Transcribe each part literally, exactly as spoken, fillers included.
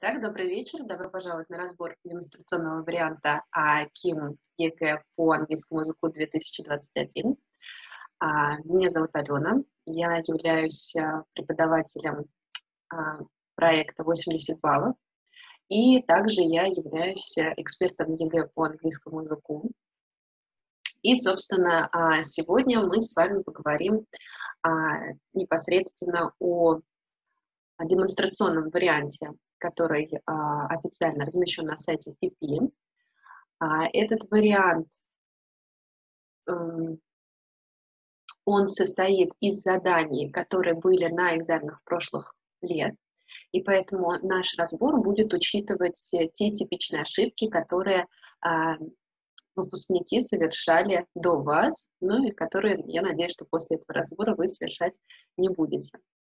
Итак, добрый вечер. Добро пожаловать на разбор демонстрационного варианта а, КИМ ЕГЭ по английскому языку две тысячи двадцать один. А, Меня зовут Алена. Я являюсь а, преподавателем а, проекта восемьдесят баллов. И также я являюсь а, экспертом ЕГЭ по английскому языку. И, собственно, а, сегодня мы с вами поговорим а, непосредственно о о демонстрационном варианте, который а, официально размещен на сайте ФИПИ. А, этот вариант, м, он состоит из заданий, которые были на экзаменах прошлых лет, и поэтому наш разбор будет учитывать те типичные ошибки, которые а, выпускники совершали до вас, ну и которые, я надеюсь, что после этого разбора вы совершать не будете.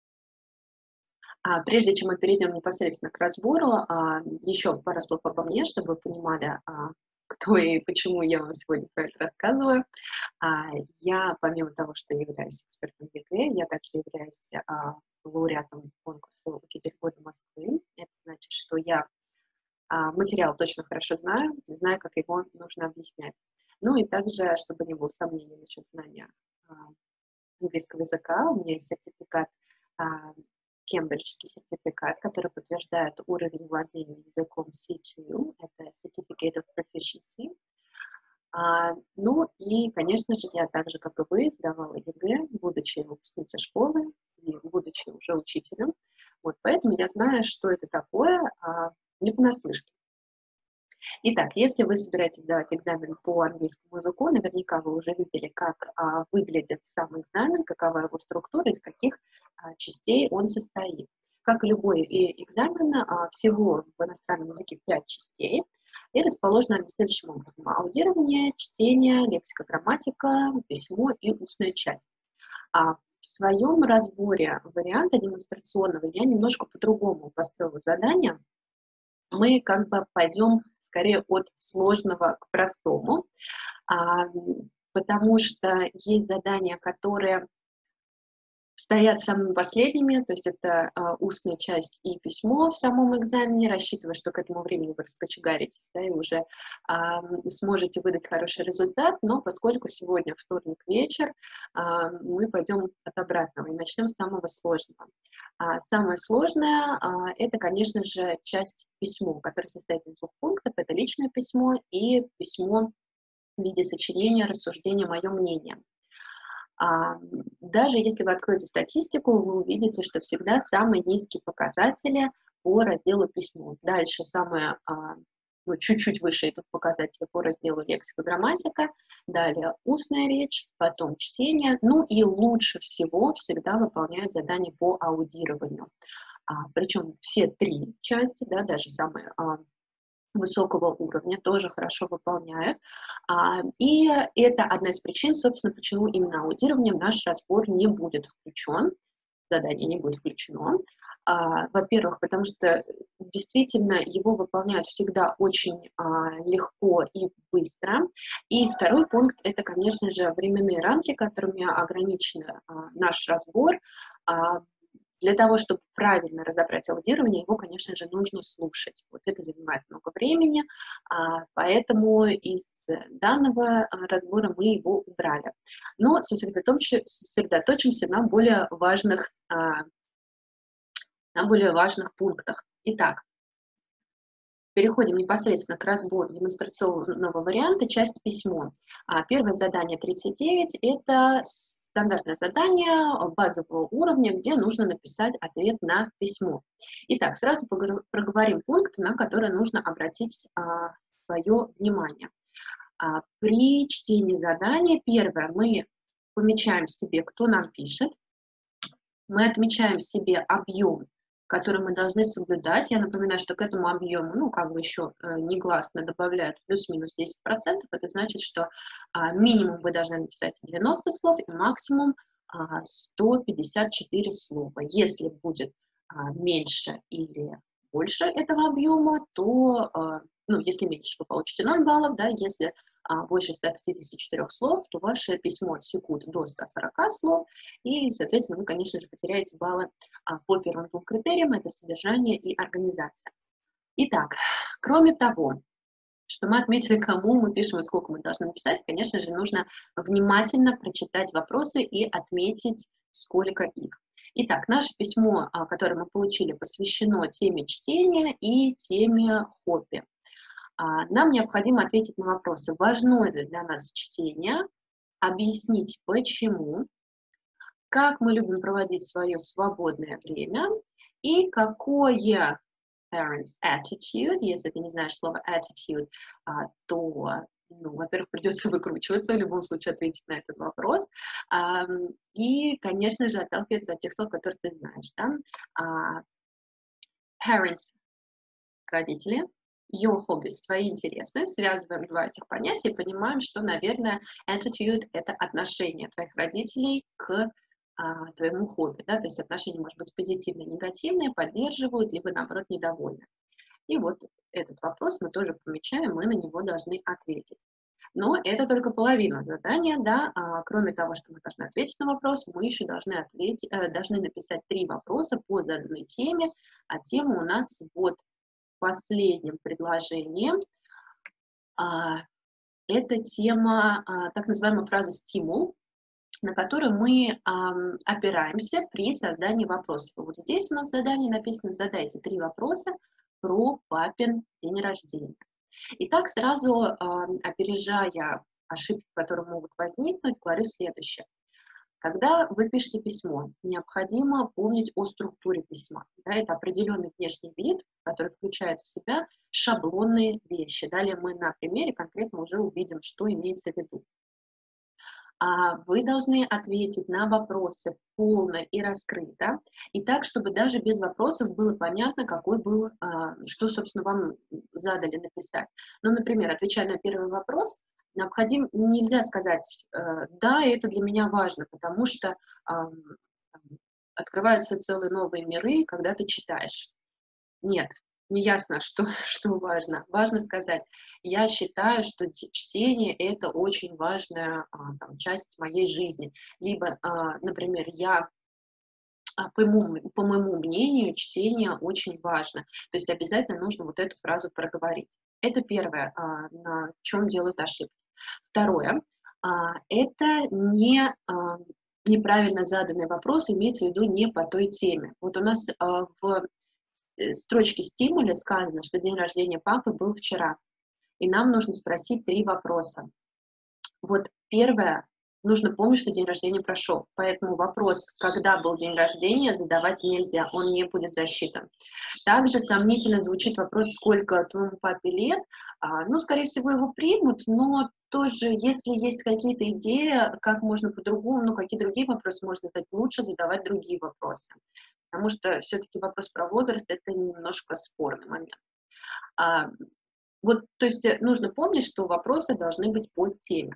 А, Прежде чем мы перейдем непосредственно к разбору, а, еще пару слов обо мне, чтобы вы понимали, а, кто и почему я вам сегодня про это рассказываю. А, Я, помимо того, что являюсь экспертом ЕГЭ, я также являюсь а, лауреатом конкурса «Учитель года Москвы». Это значит, что я а, материал точно хорошо знаю, знаю, как его нужно объяснять. Ну и также, чтобы не было сомнений насчет знания а, английского языка, у меня есть сертификат, а, кембриджский сертификат, который подтверждает уровень владения языком си два, это Certificate of Proficiency. А, ну и, конечно же, я так же, как и вы, сдавала ЕГЭ, будучи выпускницей школы и будучи уже учителем. Вот, поэтому я знаю, что это такое, а, не понаслышке. Итак, если вы собираетесь сдавать экзамен по английскому языку, наверняка вы уже видели, как а, выглядит сам экзамен, какова его структура, из каких а, частей он состоит. Как и любой и экзамен, а, всего в иностранном языке пять частей, и расположены они следующим образом. Аудирование, чтение, лексика, грамматика, письмо и устная часть. А в своем разборе варианта демонстрационного я немножко по-другому построила задание. Мы как бы пойдем скорее от сложного к простому, а, потому что есть задания, которые стоят самыми последними, то есть это а, устная часть и письмо в самом экзамене, рассчитывая, что к этому времени вы раскочегаритесь, да, и уже а, сможете выдать хороший результат, но поскольку сегодня вторник вечер, а, мы пойдем от обратного и начнем с самого сложного. А, самое сложное а, это, конечно же, часть письмо, которая состоит из двух пунктов, это личное письмо и письмо в виде сочинения, рассуждения, мое мнение. А, даже если вы откроете статистику, вы увидите, что всегда самые низкие показатели по разделу письмо. Дальше самые, а, ну, чуть-чуть выше идут показатели по разделу лексика, грамматика, далее устная речь, потом чтение, ну и лучше всего всегда выполняют задания по аудированию. А, причем все три части, да, даже самые а, высокого уровня тоже хорошо выполняют. А, и это одна из причин, собственно, почему именно аудирование в наш разбор не будет включен, задание не будет включено. А, во-первых, потому что действительно его выполняют всегда очень а, легко и быстро. И второй пункт – это, конечно же, временные рамки, которыми ограничен а, наш разбор. А, Для того, чтобы правильно разобрать аудирование, его, конечно же, нужно слушать. Вот это занимает много времени, а, поэтому из данного а, разбора мы его убрали. Но сосредоточи- сосредоточимся на более важных, а, на более важных пунктах. Итак, переходим непосредственно к разбору демонстрационного варианта, часть письмо. А, Первое задание тридцать девять – это стандартное задание базового уровня, где нужно написать ответ на письмо. Итак, сразу погр- проговорим пункты, на которые нужно обратить а, свое внимание. А, при чтении задания, первое, мы помечаем себе, кто нам пишет, мы отмечаем себе объем, который мы должны соблюдать. Я напоминаю, что к этому объему, ну, как бы еще э, негласно добавляют плюс-минус десять процентов. Это значит, что а, минимум вы должны написать девяносто слов и максимум а, сто пятьдесят четыре слова. Если будет а, меньше или больше этого объема, то, а, ну, если меньше, вы получите ноль баллов, да, если а, больше ста пятидесяти четырёх слов, то ваше письмо отсекут до ста сорока слов, и, соответственно, вы, конечно же, потеряете баллы а, по первым двум критериям, это содержание и организация. Итак, кроме того, что мы отметили, кому мы пишем и сколько мы должны написать, конечно же, нужно внимательно прочитать вопросы и отметить, сколько их. Итак, наше письмо, а, которое мы получили, посвящено теме чтения и теме хобби. А, Нам необходимо ответить на вопросы, важно ли для нас чтение, объяснить почему, как мы любим проводить свое свободное время и какое parents attitude, если ты не знаешь слово attitude, а, то, ну, во-первых, придется выкручиваться, в любом случае ответить на этот вопрос. Ам, И, конечно же, отталкиваться от тех слов, которые ты знаешь. Да? А, Parents, родители, your hobbies, твои интересы. Связываем два этих понятия и понимаем, что, наверное, attitude — это отношение твоих родителей к а, твоему хобби. Да? То есть отношения, может быть, позитивные, негативные, поддерживают, либо, наоборот, недовольны. И вот этот вопрос мы тоже помечаем, мы на него должны ответить. Но это только половина задания, да. А, кроме того, что мы должны ответить на вопрос, мы еще должны, ответить, э, должны написать три вопроса по заданной теме, а тема у нас вот в последнем предложении. А, это тема, а, так называемая фраза «стимул», на которую мы ам, опираемся при создании вопросов. Вот здесь у нас в задании написано «Задайте три вопроса про папин день рождения». Итак, сразу ам, опережая ошибки, которые могут возникнуть, говорю следующее. Когда вы пишете письмо, необходимо помнить о структуре письма. Да, это определенный внешний вид, который включает в себя шаблонные вещи. Далее мы на примере конкретно уже увидим, что имеется в виду. А Вы должны ответить на вопросы полно и раскрыто, и так, чтобы даже без вопросов было понятно, какой был, а, что, собственно, вам задали написать. Ну, например, отвечая на первый вопрос, необходим, нельзя сказать, э, да, это для меня важно, потому что ам, там, открываются целые новые миры, когда ты читаешь. Нет, не ясно, что, что важно. Важно сказать, я считаю, что т- чтение — это очень важная а, там, часть моей жизни. Либо, а, например, я, а, по моему, по моему мнению, чтение очень важно. То есть обязательно нужно вот эту фразу проговорить. Это первое, а, на чем делают ошибки. Второе, а, это не а, неправильно заданный вопрос, имеется в виду не по той теме. Вот у нас а, в э, строчке стимуля сказано, что день рождения папы был вчера, и нам нужно спросить три вопроса. Вот первое, нужно помнить, что день рождения прошел, поэтому вопрос, когда был день рождения, задавать нельзя, он не будет засчитан. Также сомнительно звучит вопрос, сколько твоему папе лет. А, ну, скорее всего, его примут, но тоже, если есть какие-то идеи, как можно по-другому, ну, какие другие вопросы можно задать, лучше задавать другие вопросы. Потому что все-таки вопрос про возраст — это немножко спорный момент. А, вот, то есть э, нужно помнить, что вопросы должны быть по теме.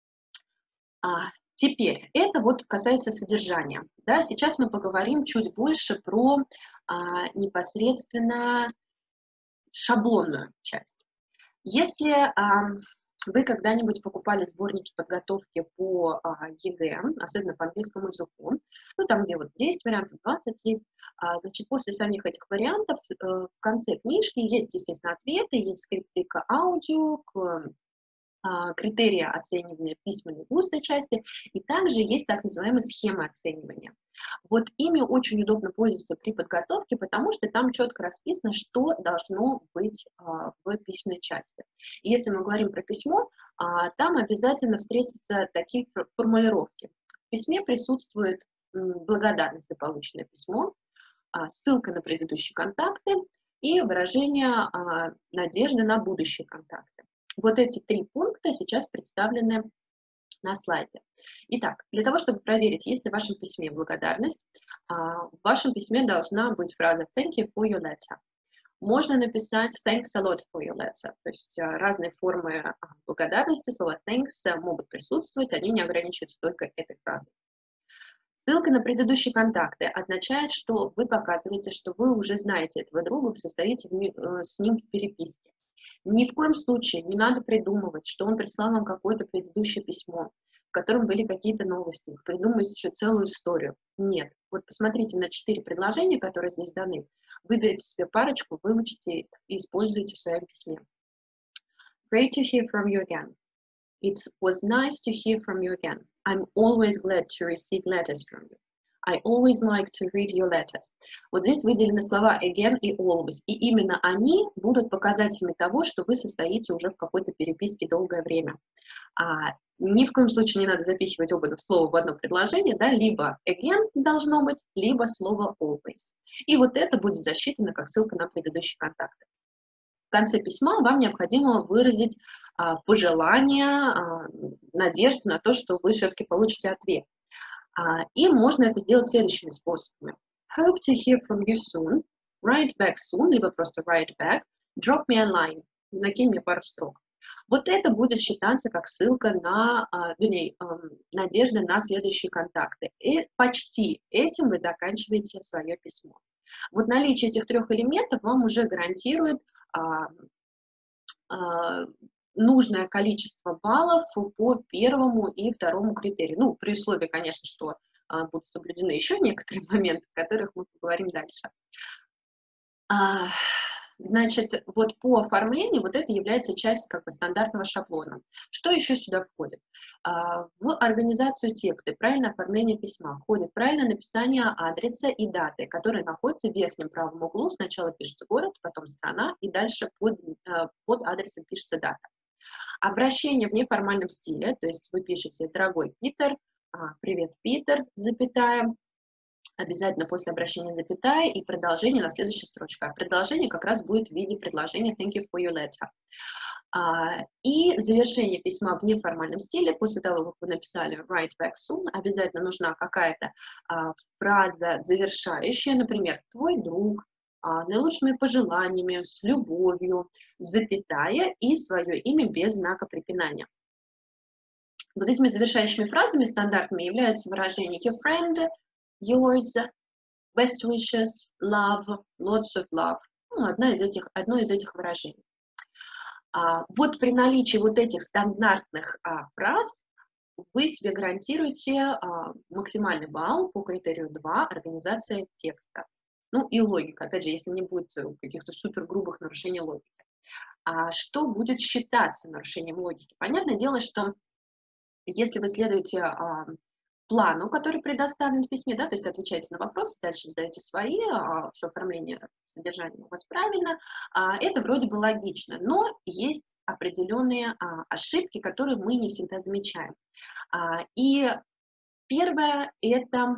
А, теперь, это вот касается содержания. Да, сейчас мы поговорим чуть больше про а, непосредственно шаблонную часть. Если а, вы когда-нибудь покупали сборники подготовки по а, ЕГЭ, особенно по английскому языку, ну там, где вот десять вариантов, двадцать есть, а, значит, после самих этих вариантов э, в конце книжки есть, естественно, ответы, есть скрипты к аудио, к а, критерии оценивания письменной и устной части, и также есть так называемая схема оценивания. Вот ими очень удобно пользоваться при подготовке, потому что там четко расписано, что должно быть а, в письменной части. И если мы говорим про письмо, а, там обязательно встретятся такие формулировки. В письме присутствует м, благодарность за полученное письмо, а, ссылка на предыдущие контакты и выражение а, надежды на будущие контакты. Вот эти три пункта сейчас представлены на слайде. Итак, для того, чтобы проверить, есть ли в вашем письме благодарность, а, в вашем письме должна быть фраза «Thank you for your letter». Можно написать «Thanks a lot for your letter». То есть а, разные формы а, благодарности, слова «thanks» а, могут присутствовать, они не ограничиваются только этой фразой. Ссылка на предыдущие контакты означает, что вы показываете, что вы уже знаете этого друга, вы состоите с ним в переписке. Ни в коем случае не надо придумывать, что он прислал вам какое-то предыдущее письмо. в котором были какие-то новости, придумать еще целую историю. Нет. Вот посмотрите на четыре предложения, которые здесь даны. Выберите себе парочку, выучите и используйте в своем письме. Great to hear from you again. It was nice to hear from you again. I'm always glad to receive letters from you. I always like to read your letters. Вот здесь выделены слова again и always. И именно они будут показателями того, что вы состоите уже в какой-то переписке долгое время. А, ни в коем случае не надо запихивать оба слова в одно предложение, да, либо again должно быть, либо слово always. И вот это будет засчитано как ссылка на предыдущие контакты. В конце письма вам необходимо выразить а, пожелание, а, надежду на то, что вы все-таки получите ответ. А, и можно это сделать следующими способами. Hope to hear from you soon. Write back soon, либо просто write back. Drop me a line. Накинь мне пару строк. Вот это будет считаться как ссылка на, а, вернее, а, надежда на следующие контакты. И почти этим вы заканчиваете свое письмо. Вот наличие этих трех элементов вам уже гарантирует а, а, нужное количество баллов по первому и второму критерию. Ну, при условии, конечно, что а, будут соблюдены еще некоторые моменты, о которых мы поговорим дальше. А, значит, вот по оформлению вот это является частью как бы стандартного шаблона. Что еще сюда входит? А, в организацию текста, правильное оформление письма входит правильное написание адреса и даты, которые находятся в верхнем правом углу. Сначала пишется город, потом страна, и дальше под, под адресом пишется дата. Обращение в неформальном стиле, то есть вы пишете «Дорогой Питер», «Привет, Питер», запятая, обязательно после обращения запятая и продолжение на следующей строчке. А продолжение как раз будет в виде предложения «Thank you for your letter». А, и завершение письма в неформальном стиле, после того, как вы написали «Write back soon», обязательно нужна какая-то а, фраза завершающая, например, «Твой друг», а, наилучшими пожеланиями, с любовью, запятая и свое имя без знака препинания. Вот этими завершающими фразами стандартными являются выражения «your friend», «yours», «best wishes», «love», «lots of love». Ну, одна из этих, одно из этих выражений. А, вот при наличии вот этих стандартных а, фраз вы себе гарантируете а, максимальный балл по критерию два организация текста. Ну и логика, опять же, если не будет каких-то супер грубых нарушений логики. А что будет считаться нарушением логики? Понятное дело, что если вы следуете а, плану, который предоставлен в письме, да, то есть отвечаете на вопросы, дальше задаете свои, а, все оформление содержания у вас правильно, а, это вроде бы логично, но есть определенные а, ошибки, которые мы не всегда замечаем. А, и первое – это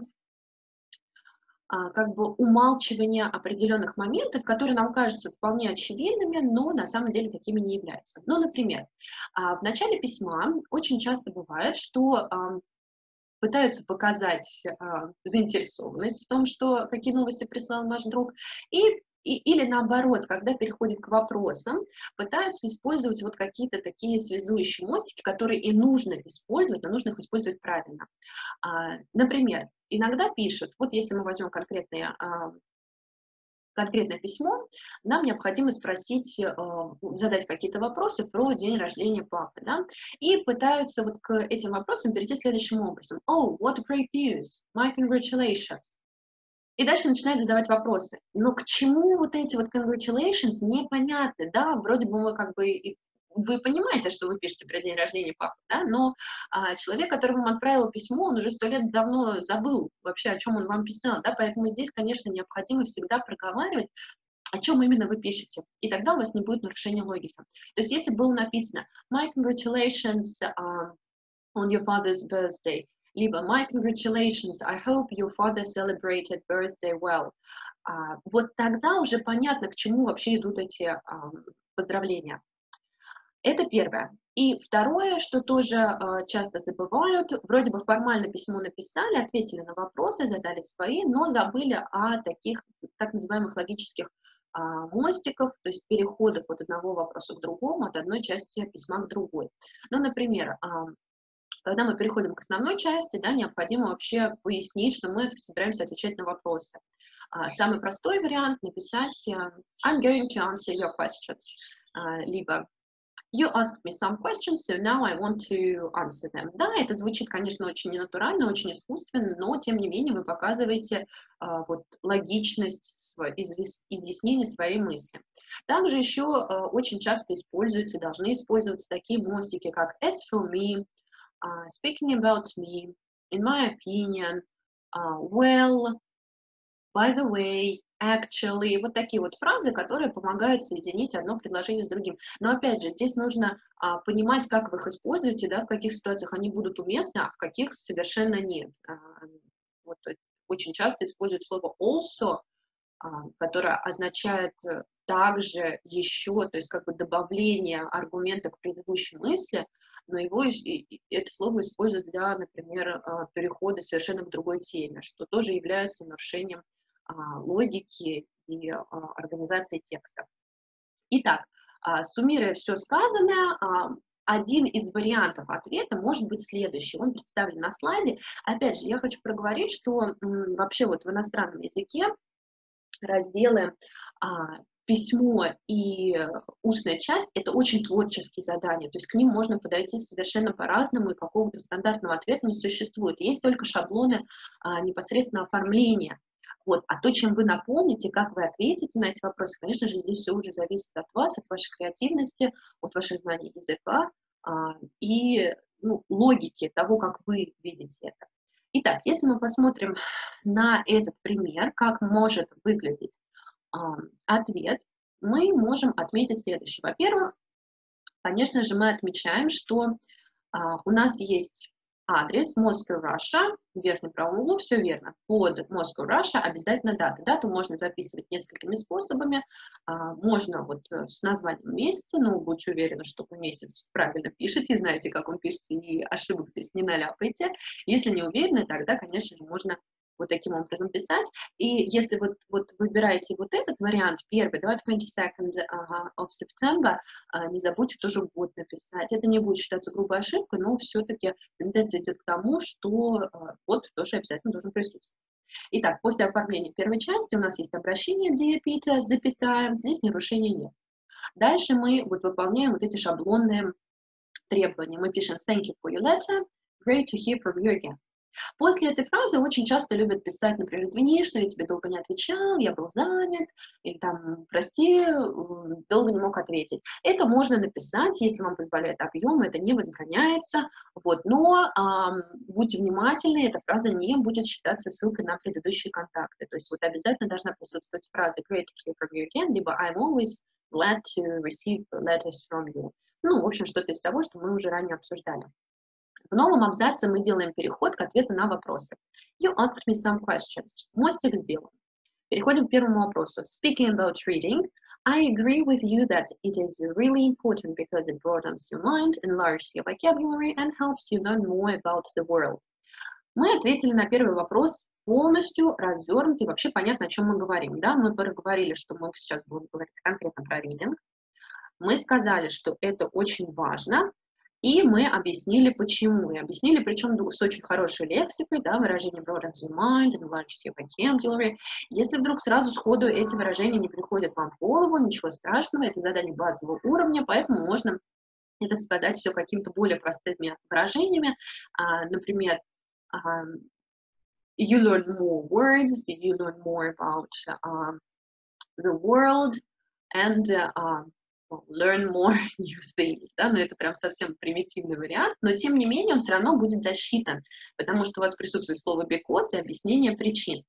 как бы умалчивание определенных моментов, которые нам кажутся вполне очевидными, но на самом деле такими не являются. Ну, например, в начале письма очень часто бывает, что пытаются показать заинтересованность в том, что какие новости прислал наш друг, и И, или наоборот, когда переходят к вопросам, пытаются использовать вот какие-то такие связующие мостики, которые и нужно использовать, но нужно их использовать правильно. А, например, иногда пишут, вот если мы возьмем конкретное, а, конкретное письмо, нам необходимо спросить, а, задать какие-то вопросы про день рождения папы, да, и пытаются вот к этим вопросам перейти следующим образом. Oh, what great news! My congratulations! И дальше начинают задавать вопросы. Но к чему вот эти вот congratulations непонятны, да, вроде бы мы как бы, вы понимаете, что вы пишете про день рождения папы, да, но а, человек, который вам отправил письмо, он уже сто лет давно забыл вообще, о чем он вам писал, да, поэтому здесь, конечно, необходимо всегда проговаривать, о чем именно вы пишете, и тогда у вас не будет нарушения логики. То есть если было написано my congratulations uh, on your father's birthday, либо my congratulations, I hope your father celebrated birthday well. А, вот тогда уже понятно, к чему вообще идут эти а, поздравления. Это первое. И второе, что тоже а, часто забывают, вроде бы формально письмо написали, ответили на вопросы, задали свои, но забыли о таких так называемых логических а, мостиков, то есть переходов от одного вопроса к другому, от одной части письма к другой. Ну, например, а, когда мы переходим к основной части, да, необходимо вообще пояснить, что мы собираемся отвечать на вопросы. Самый простой вариант — написать I'm going to answer your questions. Либо You asked me some questions, so now I want to answer them. Да, это звучит, конечно, очень ненатурально, очень искусственно, но, тем не менее, вы показываете а, вот, логичность сво- извес- изъяснения своей мысли. Также еще а, очень часто используются, должны использоваться такие мостики, как as for me, а, speaking about me, in my opinion, а, well, by the way, actually, вот такие вот фразы, которые помогают соединить одно предложение с другим. Но опять же, здесь нужно а, понимать, как вы их используете, да, в каких ситуациях они будут уместны, а в каких совершенно нет. А, вот, э, очень часто используют слово also, а, которое означает э, также еще, то есть как бы добавление аргумента к предыдущей мысли, но его, и- и- это слово используют для, например, а, перехода совершенно к другой теме, что тоже является нарушением а, логики и а, организации текста. Итак, а, суммируя все сказанное, а, один из вариантов ответа может быть следующий. Он представлен на слайде. Опять же, я хочу проговорить, что м, вообще вот в иностранном языке разделы а, письмо и устная часть — это очень творческие задания, то есть к ним можно подойти совершенно по-разному, и какого-то стандартного ответа не существует. Есть только шаблоны а, непосредственно оформления. Вот. А то, чем вы напомните, как вы ответите на эти вопросы, конечно же, здесь все уже зависит от вас, от вашей креативности, от ваших знаний языка а, и ну, логики того, как вы видите это. Итак, если мы посмотрим на этот пример, как может выглядеть а, ответ, мы можем отметить следующее. Во-первых, конечно же, мы отмечаем, что а, у нас есть адрес Moscow, Russia, в верхнем правом углу, все верно. Под Moscow, Russia обязательно дата. Дату можно записывать несколькими способами. А, можно вот э, с названием месяца, но будьте уверены, что вы месяц правильно пишете, знаете, как он пишется, и ошибок здесь не наляпаете. Если не уверены, тогда, конечно же, можно вот таким образом писать. И если вот, вот выбираете вот этот вариант, первый, да, twenty-second of September, а, не забудьте тоже год написать. Это не будет считаться грубой ошибкой, но все-таки тенденция идет к тому, что а, год тоже обязательно должен присутствовать. Итак, после оформления первой части у нас есть обращение Dear Peter, запятая, здесь нарушений нет. Дальше мы вот выполняем вот эти шаблонные требования. Мы пишем Thank you for your letter, great to hear from you again. После этой фразы очень часто любят писать, например, извини, что я тебе долго не отвечал, я был занят, или там, прости, долго не мог ответить. Это можно написать, если вам позволяет объем, это не возбраняется, вот, но эм, будьте внимательны, эта фраза не будет считаться ссылкой на предыдущие контакты, то есть вот обязательно должна присутствовать фраза great to hear from you again, либо I'm always glad to receive letters from you. Ну, в общем, что-то из того, что мы уже ранее обсуждали. В новом абзаце мы делаем переход к ответу на вопросы. You asked me some questions. Мостик сделан. Переходим к первому вопросу. Speaking about reading, I agree with you that it is really important because it broadens your mind, enlarges your vocabulary, and helps you learn more about the world. Мы ответили на первый вопрос полностью развернуто и вообще понятно, о чем мы говорим. Да? Мы проговорили, что мы сейчас будем говорить конкретно про reading. Мы сказали, что это очень важно, и мы объяснили, почему. И объяснили, причем с очень хорошей лексикой, да, выражение broadens your mind, enlarges your vocabulary. Если вдруг сразу сходу эти выражения не приходят вам в голову, ничего страшного, это задание базового уровня, поэтому можно это сказать все какими-то более простыми выражениями. А, например, а, you learn more words, you learn more about uh, the world, and uh, learn more new things, да, но это прям совсем примитивный вариант, но тем не менее он все равно будет засчитан, потому что у вас присутствует слово because и объяснение причин.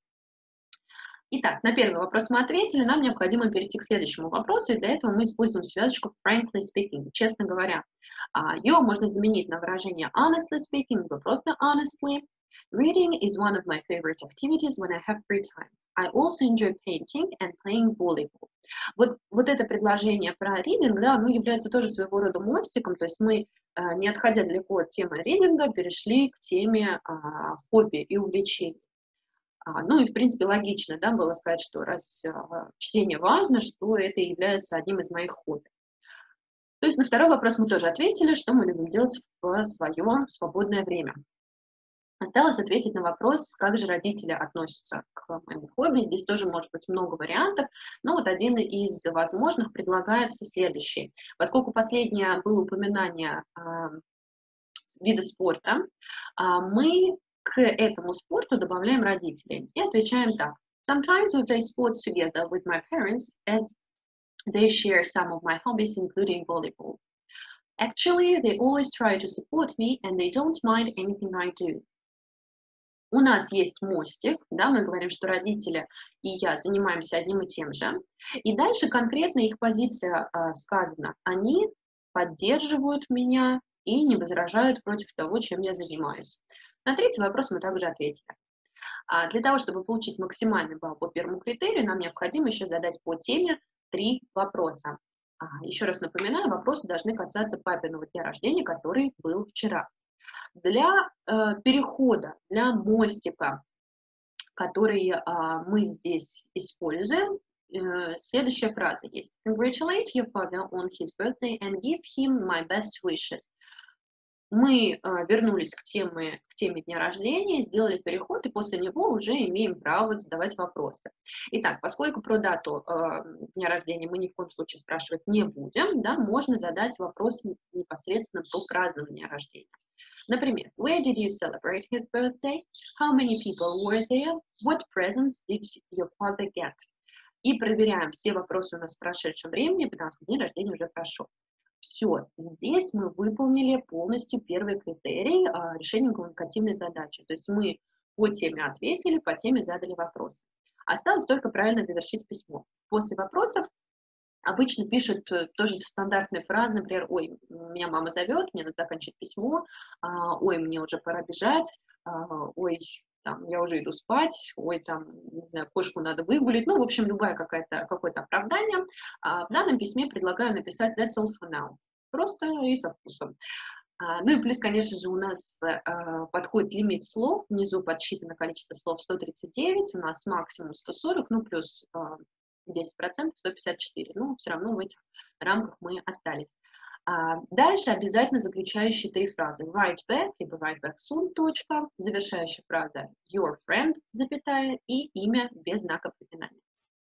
Итак, на первый вопрос мы ответили, нам необходимо перейти к следующему вопросу, и для этого мы используем связочку frankly speaking, честно говоря. Ее можно заменить на выражение honestly speaking, либо просто honestly. Reading is one of my favorite activities when I have free time. I also enjoy painting and playing volleyball. Вот, вот это предложение про reading, да, оно является тоже своего рода мостиком, то есть мы, не отходя далеко от темы ридинга, перешли к теме а, хобби и увлечений. А, ну и, в принципе, логично, да, было сказать, что раз а, чтение важно, что это является одним из моих хобби. То есть на второй вопрос мы тоже ответили, что мы любим делать в свое свободное время. Осталось ответить на вопрос, как же родители относятся к моему хобби. Здесь тоже может быть много вариантов, но вот один из возможных предлагается следующий. Поскольку последнее было упоминание а, вида спорта, а, мы к этому спорту добавляем родителей и отвечаем так. Sometimes we play sports together with my parents as they share some of my hobbies, including volleyball. Actually, they always try to support me and they don't mind anything I do. У нас есть мостик, да, мы говорим, что родители и я занимаемся одним и тем же. И дальше конкретно их позиция э, сказана. Они поддерживают меня и не возражают против того, чем я занимаюсь. На третий вопрос мы также ответили. А для того, чтобы получить максимальный балл по первому критерию, нам необходимо еще задать по теме три вопроса. А, еще раз напоминаю, вопросы должны касаться папиного дня рождения, который был вчера. Для э, перехода, для мостика, который э, мы здесь используем, э, следующая фраза есть. Congratulate your father on his birthday and give him my best wishes. Мы э, вернулись к теме, к теме дня рождения, сделали переход, и после него уже имеем право задавать вопросы. Итак, поскольку про дату э, дня рождения мы ни в коем случае спрашивать не будем, да, можно задать вопрос непосредственно про празднование дня рождения. Например, where did you celebrate his birthday? How many people were there? What presents did your father get? И проверяем все вопросы у нас в прошедшем времени, потому что день рождения уже прошел. Все, здесь мы выполнили полностью первый критерий а, решения коммуникативной задачи. То есть мы по теме ответили, по теме задали вопросы. Осталось только правильно завершить письмо. После вопросов обычно пишут тоже стандартные фразы, например, ой, меня мама зовет, мне надо заканчивать письмо, а, ой, мне уже пора бежать, а, ой, там, я уже иду спать, ой, там, не знаю, кошку надо выгулить, ну, в общем, любое какое-то какое-то оправдание. А в данном письме предлагаю написать that's all for now, просто и со вкусом. А, ну и плюс, конечно же, у нас а, подходит лимит слов, внизу подсчитано количество слов сто тридцать девять, у нас максимум сто сорок, ну, плюс а, десять процентов, сто пятьдесят четыре, ну, все равно в этих рамках мы остались. А дальше обязательно заключающие три фразы. Write back, либо write back soon, точка. Завершающая фраза your friend, запятая, и имя без знака препинания.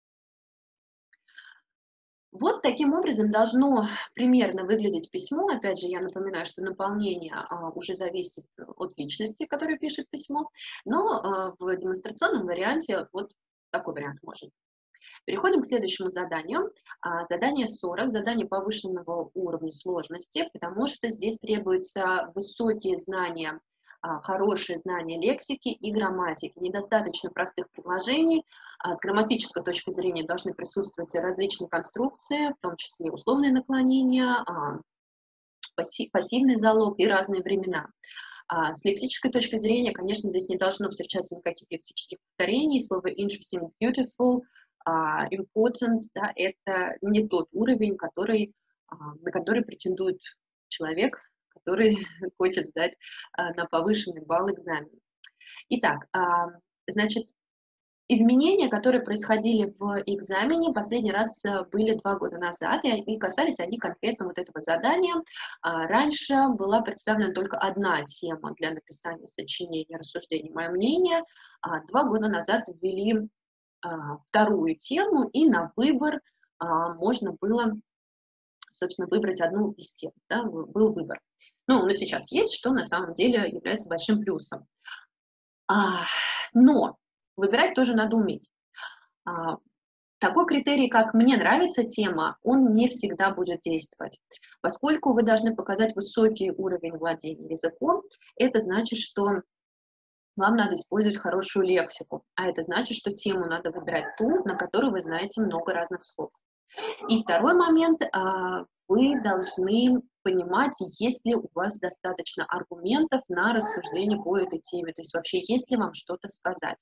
Вот таким образом должно примерно выглядеть письмо. Опять же, я напоминаю, что наполнение а, уже зависит от личности, которая пишет письмо, но а, в демонстрационном варианте вот такой вариант может быть. Переходим к следующему заданию. Задание сорок, задание повышенного уровня сложности, потому что здесь требуются высокие знания, хорошие знания лексики и грамматики. Недостаточно простых предложений. С грамматической точки зрения должны присутствовать различные конструкции, в том числе условные наклонения, пассивный залог и разные времена. С лексической точки зрения, конечно, здесь не должно встречаться никаких лексических повторений. Слово interesting, beautiful, Uh, important, да, это не тот уровень, который, uh, на который претендует человек, который хочет сдать uh, на повышенный балл экзамена. Итак, uh, значит, изменения, которые происходили в экзамене, последний раз были два года назад, и касались они конкретно вот этого задания. Uh, раньше была представлена только одна тема для написания сочинения, рассуждений, мое мнение. Uh, два года назад ввели вторую тему, и на выбор а, можно было, собственно, выбрать одну из тем. Да, был выбор. Ну, но сейчас есть, что на самом деле является большим плюсом. А, но выбирать тоже надо уметь. А, такой критерий, как «мне нравится тема», он не всегда будет действовать. Поскольку вы должны показать высокий уровень владения языком, это значит, что вам надо использовать хорошую лексику, а это значит, что тему надо выбирать ту, на которую вы знаете много разных слов. И второй момент, вы должны понимать, есть ли у вас достаточно аргументов на рассуждение по этой теме, то есть вообще есть ли вам что-то сказать.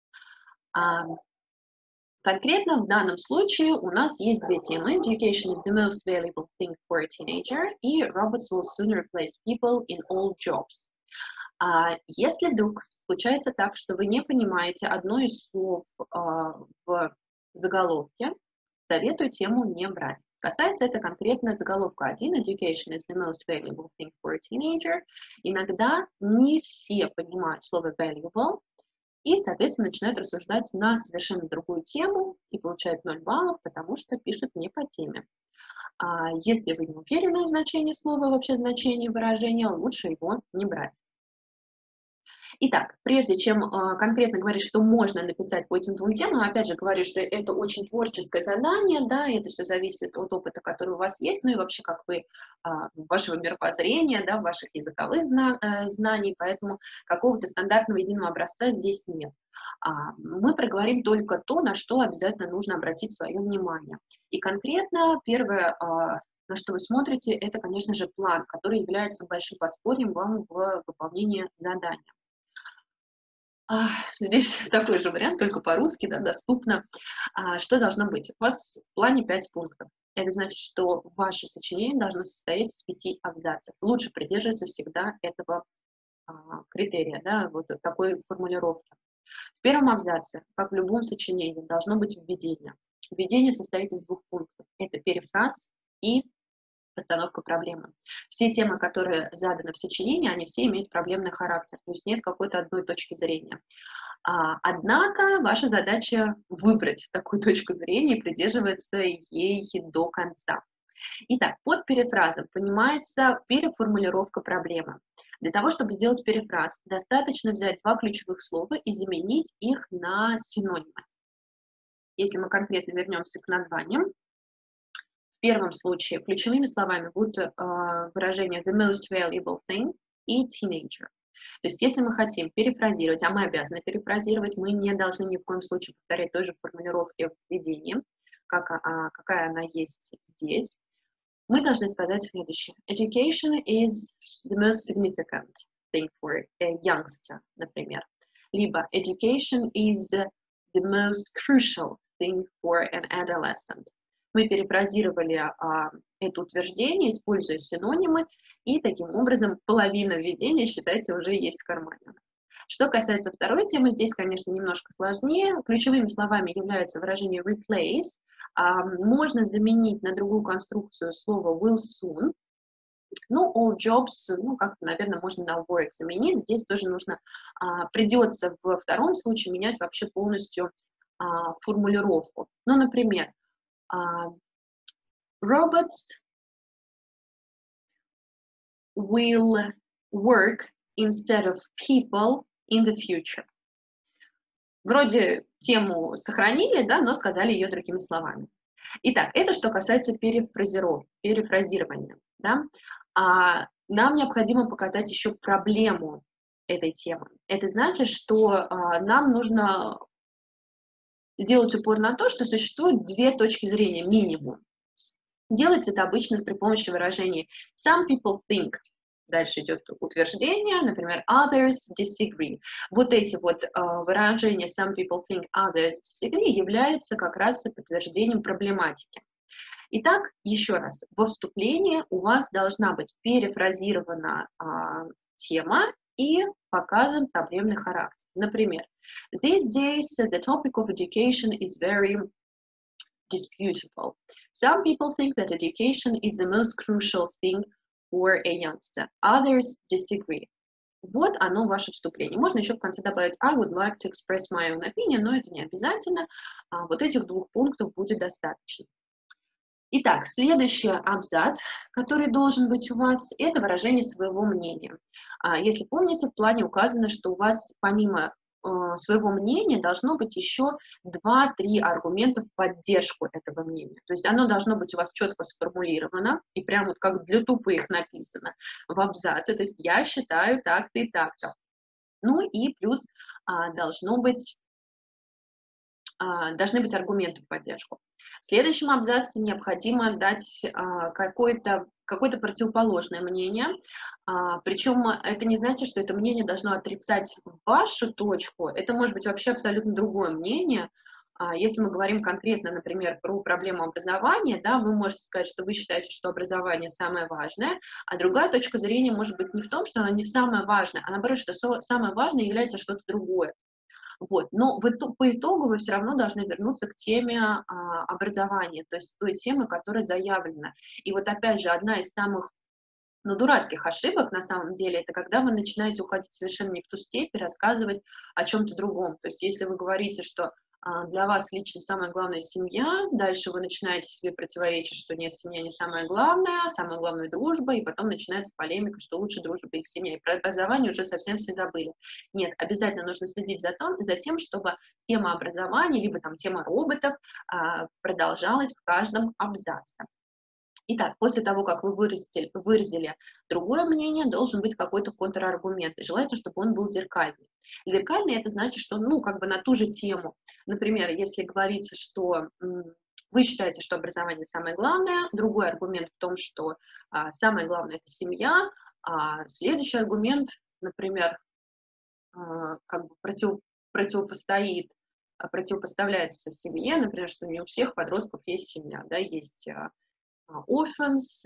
Конкретно в данном случае у нас есть две темы. Education is the most valuable thing for a teenager и Robots will soon replace people in all jobs. Если вдруг случается так, что вы не понимаете одно из слов э, в заголовке, Советую тему не брать. Касается это конкретно заголовка один, education is the most valuable thing for a teenager. Иногда не все понимают слово valuable и, соответственно, начинают рассуждать на совершенно другую тему и получают ноль баллов, потому что пишут не по теме. А если вы не уверены в значении слова, вообще значении выражения, лучше его не брать. Итак, прежде чем э, конкретно говорить, что можно написать по этим двум темам, опять же говорю, что это очень творческое задание, да, это все зависит от опыта, который у вас есть, ну и вообще как вы, э, вашего мировоззрения, да, ваших языковых зна э, знаний, поэтому какого-то стандартного единого образца здесь нет. А, мы проговорим только то, на что обязательно нужно обратить свое внимание. И конкретно первое, э, на что вы смотрите, это, конечно же, план, который является большим подспорьем вам в выполнении задания. Здесь такой же вариант, только по-русски, да, доступно. А, что должно быть? У вас в плане пять пунктов. Это значит, что ваше сочинение должно состоять из пяти абзацев. Лучше придерживаться всегда этого а, критерия, да, вот такой формулировки. В первом абзаце, как в любом сочинении, должно быть введение. Введение состоит из двух пунктов. Это перефраз и постановка проблемы. Все темы, которые заданы в сочинении, они все имеют проблемный характер, то есть нет какой-то одной точки зрения. А, однако ваша задача выбрать такую точку зрения и придерживаться ей до конца. Итак, под перефразом понимается переформулировка проблемы. Для того, чтобы сделать перефраз, достаточно взять два ключевых слова и заменить их на синонимы. Если мы конкретно вернемся к названиям, в первом случае ключевыми словами будут э, выражения the most valuable thing и teenager. То есть если мы хотим перефразировать, а мы обязаны перефразировать, мы не должны ни в коем случае повторять той же формулировки в введении, как, а, какая она есть здесь. Мы должны сказать следующее. Education is the most significant thing for a youngster, например. Либо education is the most crucial thing for an adolescent. Мы перефразировали а, это утверждение, используя синонимы, и таким образом половина введения, считайте, уже есть в кармане. Что касается второй темы, здесь, конечно, немножко сложнее. Ключевыми словами являются выражение replace. А, можно заменить на другую конструкцию слово will soon. Ну, all jobs, ну, как-то, наверное, можно на work заменить. Здесь тоже нужно, а, придется во втором случае менять вообще полностью а, формулировку. Ну, например, Uh, robots will work instead of people in the future. Вроде тему сохранили, да, но сказали ее другими словами. Итак, это что касается перефразировки, перефразирования. Да? А нам необходимо показать еще проблему этой темы. Это значит, что а, нам нужно сделать упор на то, что существует две точки зрения минимум. Делается это обычно при помощи выражений some people think. Дальше идет утверждение, например, others disagree. Вот эти вот uh, выражения some people think, others disagree являются как раз подтверждением проблематики. Итак, еще раз, во вступлении у вас должна быть перефразирована uh, тема и показан проблемный характер. Например, these days the topic of education is very disputable. Some people think that education is the most crucial thing for a youngster. Others disagree. Вот оно, ваше вступление. Можно еще в конце добавить I would like to express my own opinion, но это не обязательно. А вот этих двух пунктов будет достаточно. Итак, следующий абзац, который должен быть у вас, это выражение своего мнения. Если помните, в плане указано, что у вас помимо своего мнения должно быть еще два-три аргумента в поддержку этого мнения. То есть оно должно быть у вас четко сформулировано, и прямо вот как для тупых написано в абзаце. То есть я считаю так-то и так-то. Ну и плюс а, должно быть, а, должны быть аргументы в поддержку. В следующем абзаце необходимо дать а, какое-то какое-то противоположное мнение, а, причем это не значит, что это мнение должно отрицать вашу точку, это может быть вообще абсолютно другое мнение. А, если мы говорим конкретно, например, про проблему образования, да, вы можете сказать, что вы считаете, что образование самое важное, а другая точка зрения может быть не в том, что оно не самое важное, а наоборот, что самое важное является что-то другое. Вот. Но в итог, по итогу вы все равно должны вернуться к теме а, образования, то есть той темы, которая заявлена. И вот опять же, одна из самых ну, дурацких ошибок, на самом деле, это когда вы начинаете уходить совершенно не в ту степь и рассказывать о чем-то другом. То есть если вы говорите, что а, для вас лично самое главное — семья, дальше вы начинаете себе противоречить, что нет, семья не самое главное, самое главное — дружба, и потом начинается полемика, что лучше дружба и семья. И про образование уже совсем все забыли. Нет, обязательно нужно следить за, том, за тем, чтобы тема образования, либо там тема роботов а, продолжалась в каждом абзаце. Итак, после того, как вы выразили, выразили другое мнение, должен быть какой-то контраргумент. И желательно, чтобы он был зеркальный. Зеркальный — это значит, что, ну, как бы на ту же тему. Например, если говорится, что м, вы считаете, что образование самое главное, другой аргумент в том, что а, самое главное — это семья, а следующий аргумент, например, а, как бы против, противопостоит, а, противопоставляется семье, например, что не у всех подростков есть семья, да, есть а, orphans,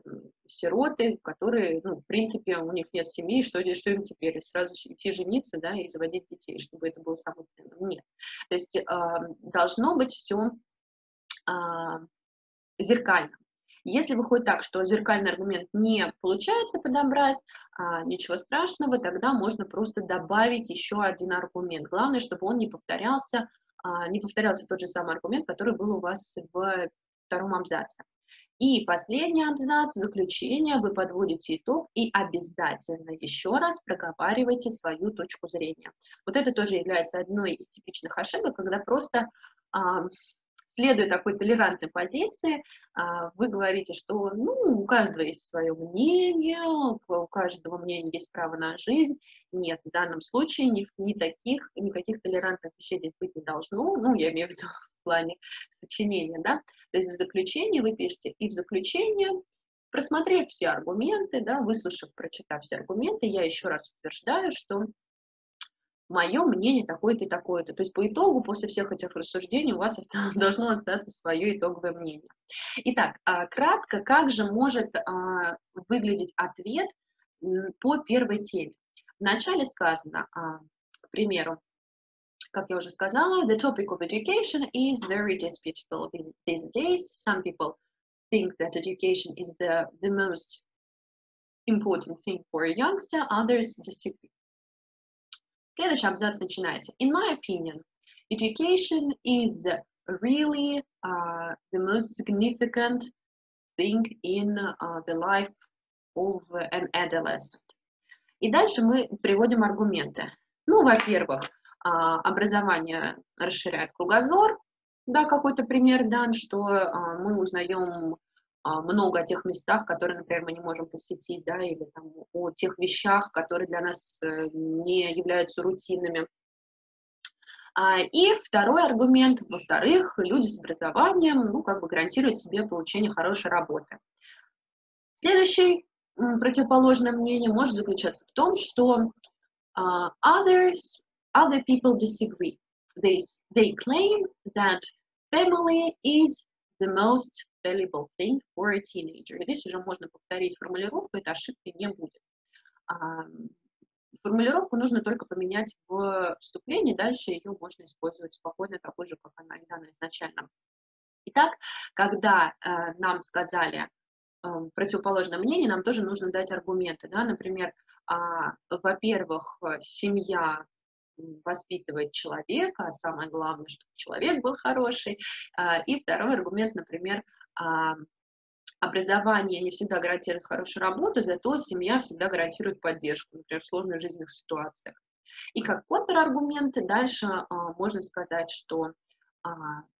сироты, которые, ну, в принципе, у них нет семьи, что, что им теперь? Сразу идти жениться, да, и заводить детей, чтобы это было самым ценным? Нет. То есть э, должно быть все э, зеркально. Если выходит так, что зеркальный аргумент не получается подобрать, а, ничего страшного, тогда можно просто добавить еще один аргумент. Главное, чтобы он не повторялся, а, не повторялся тот же самый аргумент, который был у вас в втором абзаце. И последний абзац, заключение, вы подводите итог и обязательно еще раз проговаривайте свою точку зрения. Вот это тоже является одной из типичных ошибок, когда просто, а, следуя такой толерантной позиции, а, вы говорите, что ну, у каждого есть свое мнение, у каждого мнения есть право на жизнь. Нет, в данном случае ни, ни таких, никаких толерантных вещей здесь быть не должно, ну, я имею в виду в плане сочинения, да. То есть в заключении вы пишете, и в заключение, просмотрев все аргументы, да, выслушав, прочитав все аргументы, я еще раз утверждаю, что мое мнение такое-то и такое-то. То есть по итогу, после всех этих рассуждений, у вас должно остаться свое итоговое мнение. Итак, кратко, как же может выглядеть ответ по первой теме? Вначале сказано, к примеру, как я уже сказала, the topic of education is very disputable these days. Some people think that education is the, the most important thing for a youngster, others disagree. Следующий абзац начинается. In my opinion, education is really uh, the most significant thing in uh, the life of an adolescent. И дальше мы приводим аргументы. Ну, во-первых, образование расширяет кругозор, да, какой-то пример дан, что мы узнаем много о тех местах, которые, например, мы не можем посетить, да, или там, о тех вещах, которые для нас не являются рутинными. И второй аргумент, во-вторых, люди с образованием, ну, как бы гарантируют себе получение хорошей работы. Следующий противоположное мнение может заключаться в том, что uh, others, other people disagree. They, they claim that family is the most valuable thing for a teenager. И здесь уже можно повторить формулировку, этой ошибки не будет. Uh, формулировку нужно только поменять в вступлении, дальше ее можно использовать спокойно, такой же, как она и дана изначально. Итак, когда uh, нам сказали противоположное мнение, нам тоже нужно дать аргументы. Да? Например, а, во-первых, семья воспитывает человека, а самое главное, чтобы человек был хороший. А, и второй аргумент, например, а, образование не всегда гарантирует хорошую работу, зато семья всегда гарантирует поддержку, например, в сложных жизненных ситуациях. И как контраргументы дальше а, можно сказать, что а,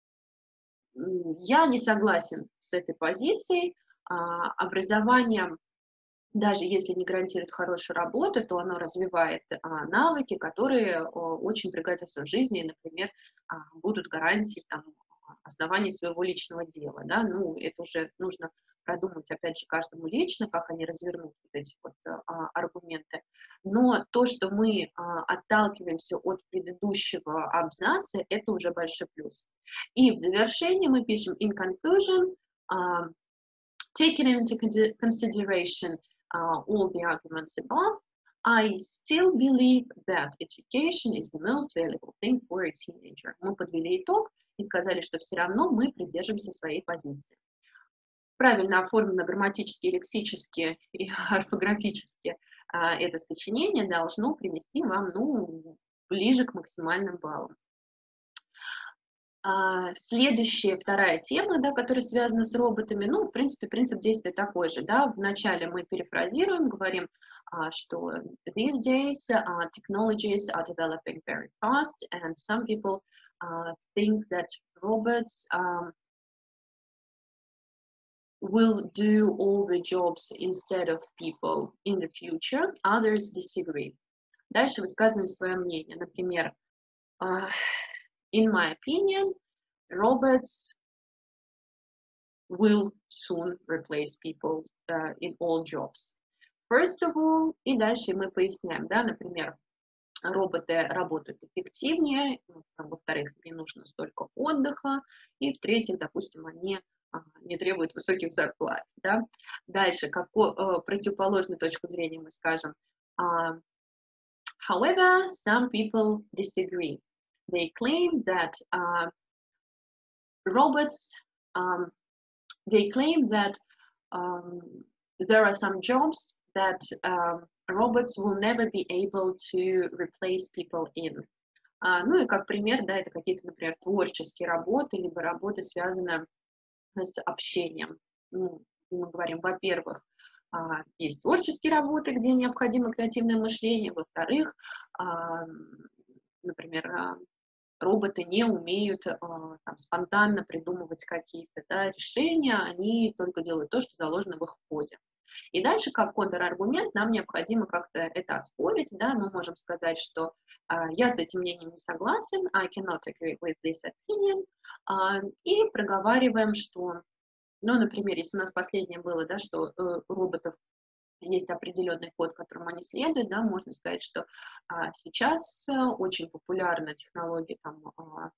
я не согласен с этой позицией. Образование, даже если не гарантирует хорошую работу, то оно развивает а, навыки, которые о, очень пригодятся в жизни, и, например, а, будут гарантией там, основания своего личного дела. Да? Ну, это уже нужно продумать, опять же, каждому лично, как они развернут вот эти вот а, аргументы. Но то, что мы а, отталкиваемся от предыдущего абзаца, это уже большой плюс. И в завершении мы пишем in conclusion, а, taking into consideration uh, all the arguments above, I still believe that education is the most valuable thing for a teenager. Мы подвели итог и сказали, что все равно мы придерживаемся своей позиции. Правильно оформлено грамматически, лексически и орфографически а, это сочинение должно принести вам, ну, ближе к максимальным баллам. А, следующая, вторая тема, да, которая связана с роботами, ну, в принципе, принцип действия такой же, да, вначале мы перефразируем, говорим, а, что these days uh, technologies are developing very fast, and some people uh, think that robots um, will do all the jobs instead of people in the future, others disagree. Дальше высказываем свое мнение, например, uh, in my opinion, robots will soon replace people uh, in all jobs. First of all, и дальше мы поясняем, да, например, роботы работают эффективнее, во-вторых, не нужно столько отдыха, и в-третьих, допустим, они а, не требуют высоких зарплат, да. Дальше, какую э, противоположную точку зрения мы скажем. Uh, however, some people disagree. They claim that uh, robots, um, they claim that um, there are some jobs that um, robots will never be able to replace people in. Uh, ну и как пример, да, это какие-то, например, творческие работы, либо работы, связанные с общением. Ну, мы говорим, во-первых, uh, есть творческие работы, где необходимо креативное мышление, во-вторых, uh, например, uh, роботы не умеют э, там, спонтанно придумывать какие-то, да, решения, они только делают то, что заложено в их коде. И дальше, как контраргумент, нам необходимо как-то это оспорить, да, мы можем сказать, что э, я с этим мнением не согласен, I cannot agree with this opinion, э, и проговариваем, что, ну, например, если у нас последнее было, да, что э, у роботов есть определенный код, которому они следуют, да, можно сказать, что а, сейчас а, очень популярна технология, там, а,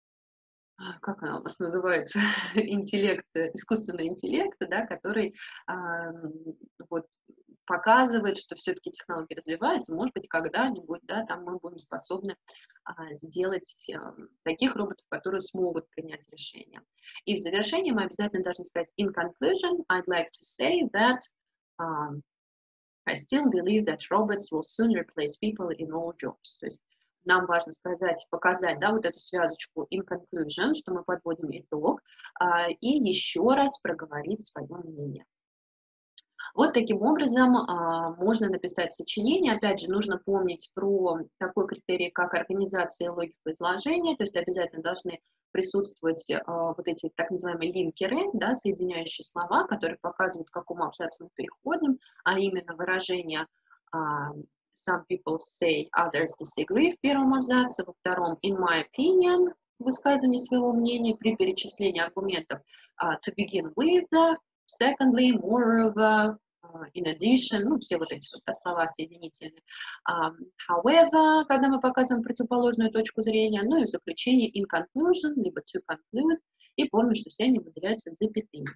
как она у нас называется, интеллект, искусственный интеллект, да, который а, вот, показывает, что все-таки технологии развиваются, может быть, когда-нибудь, да, там мы будем способны а, сделать а, таких роботов, которые смогут принять решения. И в завершении мы обязательно должны сказать, in conclusion, I'd like to say that Um, I still believe that robots will soon replace people in all jobs. То есть нам важно сказать, показать, да, вот эту связочку in conclusion, что мы подводим итог, uh, и еще раз проговорить свое мнение. Вот таким образом uh, можно написать сочинение. Опять же, нужно помнить про такой критерий, как организация и логика изложения, то есть обязательно должны присутствовать э, вот эти так называемые линкеры, да, соединяющие слова, которые показывают, к какому абзацу мы переходим, а именно выражение э, some people say, others disagree в первом абзаце, во втором in my opinion, высказывание своего мнения при перечислении аргументов uh, to begin with, secondly, moreover, uh, in addition, ну, все вот эти вот слова соединительные. Um, however, когда мы показываем противоположную точку зрения, ну и в заключение in conclusion, либо to conclude, и помню, что все они выделяются запятыми.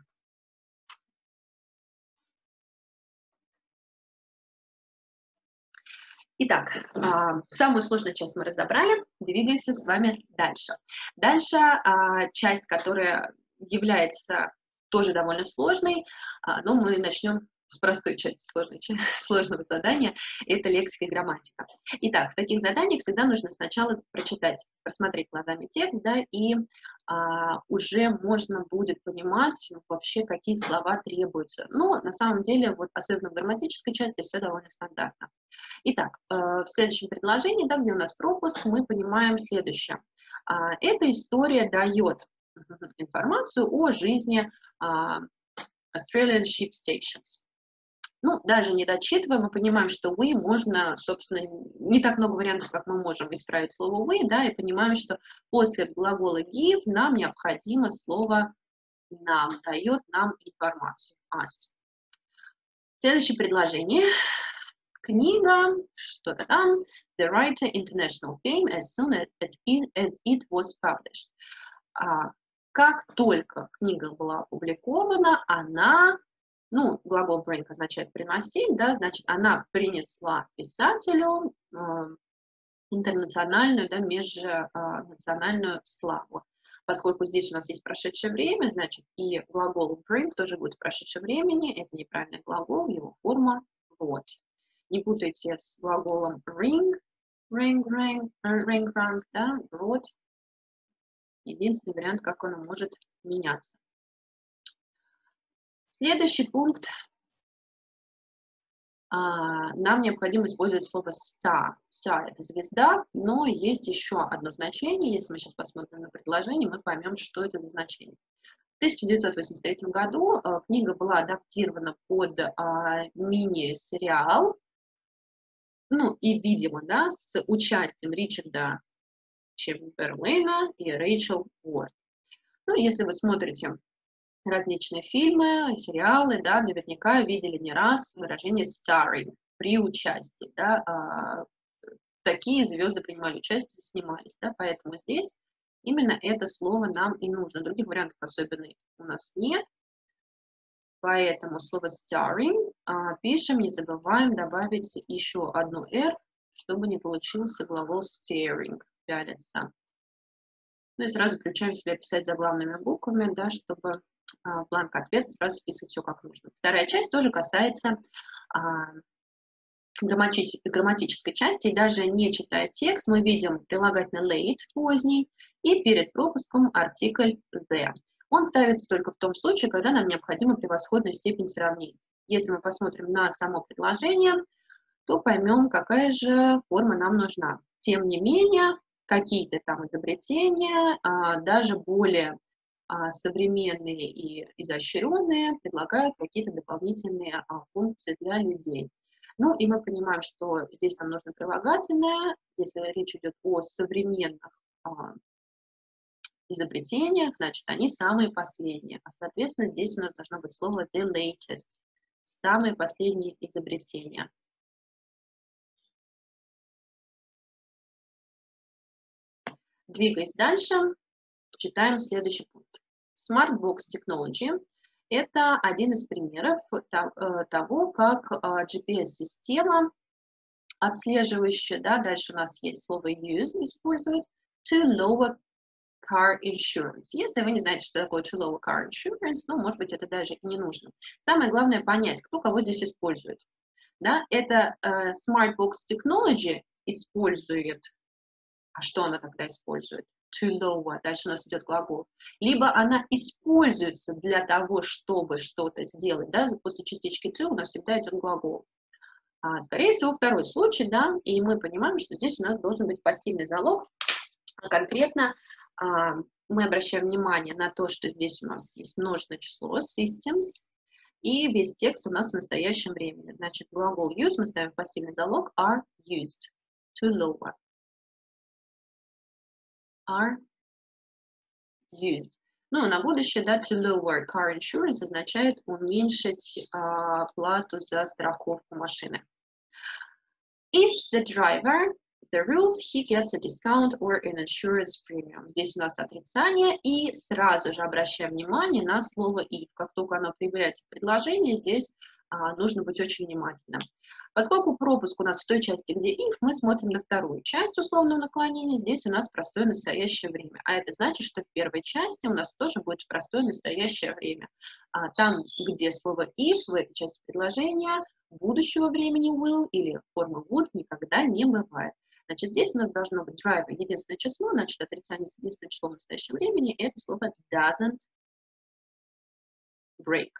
Итак, uh, самую сложную часть мы разобрали, двигаемся с вами дальше. Дальше uh, часть, которая является тоже довольно сложной, uh, но мы начнем с простой части сложной, сложного задания, это лексика и грамматика. Итак, в таких заданиях всегда нужно сначала прочитать, просмотреть глазами текст, да, и а, уже можно будет понимать ну, вообще, какие слова требуются. Но на самом деле, вот, особенно в грамматической части, все довольно стандартно. Итак, э, в следующем предложении, да, где у нас пропуск, мы понимаем следующее. А, эта история дает информацию о жизни а, Australian Ship Stations. Ну, даже не дочитывая, мы понимаем, что we можно, собственно, не так много вариантов, как мы можем исправить слово we, да, и понимаем, что после глагола give нам необходимо слово нам, дает нам информацию, us. Следующее предложение. Книга, что-то там, the writer international fame as soon as it, as it was published. А, как только книга была опубликована, она Ну, глагол bring означает приносить, да, значит, она принесла писателю э, интернациональную, да, межнациональную славу. Поскольку здесь у нас есть прошедшее время, значит, и глагол bring тоже будет в прошедшем времени, это неправильный глагол, его форма brought. Не путайте с глаголом ring, ring, ring, ring, rang, да, brought. Единственный вариант, как он может меняться. Следующий пункт. А, нам необходимо использовать слово star. Star – это звезда, но есть еще одно значение. Если мы сейчас посмотрим на предложение, мы поймем, что это за значение. В тысяча девятьсот восемьдесят третьем году а, книга была адаптирована под а, мини-сериал, ну и, видимо, да, с участием Ричарда Чемберлена и Рэйчел Уорд. Ну, если вы смотрите различные фильмы, сериалы, да, наверняка видели не раз выражение starring, при участии, да, а, такие звезды принимали участие, снимались, да, поэтому здесь именно это слово нам и нужно. Других вариантов особенно у нас нет, поэтому слово starring а, пишем, не забываем добавить еще одну R, чтобы не получился глагол staring, пялиться. Ну и сразу включаем себя писать заглавными буквами, да, чтобы а, бланк ответа сразу списывать все как нужно. Вторая часть тоже касается а, грамматической, грамматической части. И даже не читая текст, мы видим прилагательное late, поздний, и перед пропуском артикль the. Он ставится только в том случае, когда нам необходима превосходная степень сравнения. Если мы посмотрим на само предложение, то поймем, какая же форма нам нужна. Тем не менее, какие-то там изобретения, а, даже более а, современные и изощренные, предлагают какие-то дополнительные а, функции для людей. Ну и мы понимаем, что здесь нам нужно прилагательное, если речь идет о современных а, изобретениях, значит, они самые последние. А, соответственно, здесь у нас должно быть слово the latest, самые последние изобретения. Двигаясь дальше, читаем следующий пункт. Smart Box Technology – это один из примеров того, как джи пи эс-система, отслеживающая, да, дальше у нас есть слово use, использует, to lower car insurance. Если вы не знаете, что такое to lower car insurance, ну, может быть, это даже и не нужно. Самое главное понять, кто кого здесь использует. Да? Это uh, Smart Box Technology использует. А что она тогда использует? To lower. Дальше у нас идет глагол. Либо она используется для того, чтобы что-то сделать. Да? После частички to у нас всегда идет глагол. А, скорее всего, второй случай, да, и мы понимаем, что здесь у нас должен быть пассивный залог. А конкретно а, мы обращаем внимание на то, что здесь у нас есть множественное число systems, и весь текст у нас в настоящем времени. Значит, глагол use мы ставим в пассивный залог are used. To lower. Are used. Ну, на будущее, да, to lower car insurance означает уменьшить а, плату за страховку машины. If the driver the rules, he gets a discount or an insurance premium. Здесь у нас отрицание, и сразу же обращаем внимание на слово if. Как только оно появляется в предложении, здесь а, нужно быть очень внимательным. Поскольку пропуск у нас в той части, где if, мы смотрим на вторую часть условного наклонения, здесь у нас простое настоящее время. А это значит, что в первой части у нас тоже будет простое настоящее время. А там, где слово if, в этой части предложения, будущего времени will или формы would никогда не бывает. Значит, здесь у нас должно быть driver единственное число, значит, отрицание с единственным числом в настоящем времени, это слово doesn't break.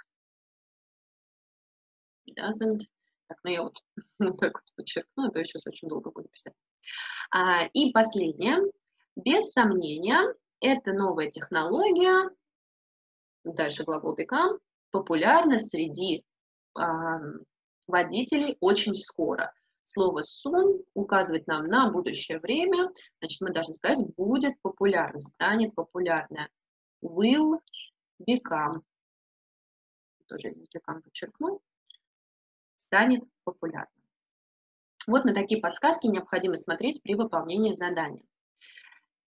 Doesn't. Так, ну я вот, вот так вот подчеркну, а то я сейчас очень долго буду писать. А, и последнее. Без сомнения, это новая технология, дальше глагол become, популярна среди а, водителей очень скоро. Слово soon указывает нам на будущее время, значит, мы должны сказать, будет популярно, станет популярно. Will become. Тоже здесь become подчеркну. Станет популярным. Вот на такие подсказки необходимо смотреть при выполнении задания.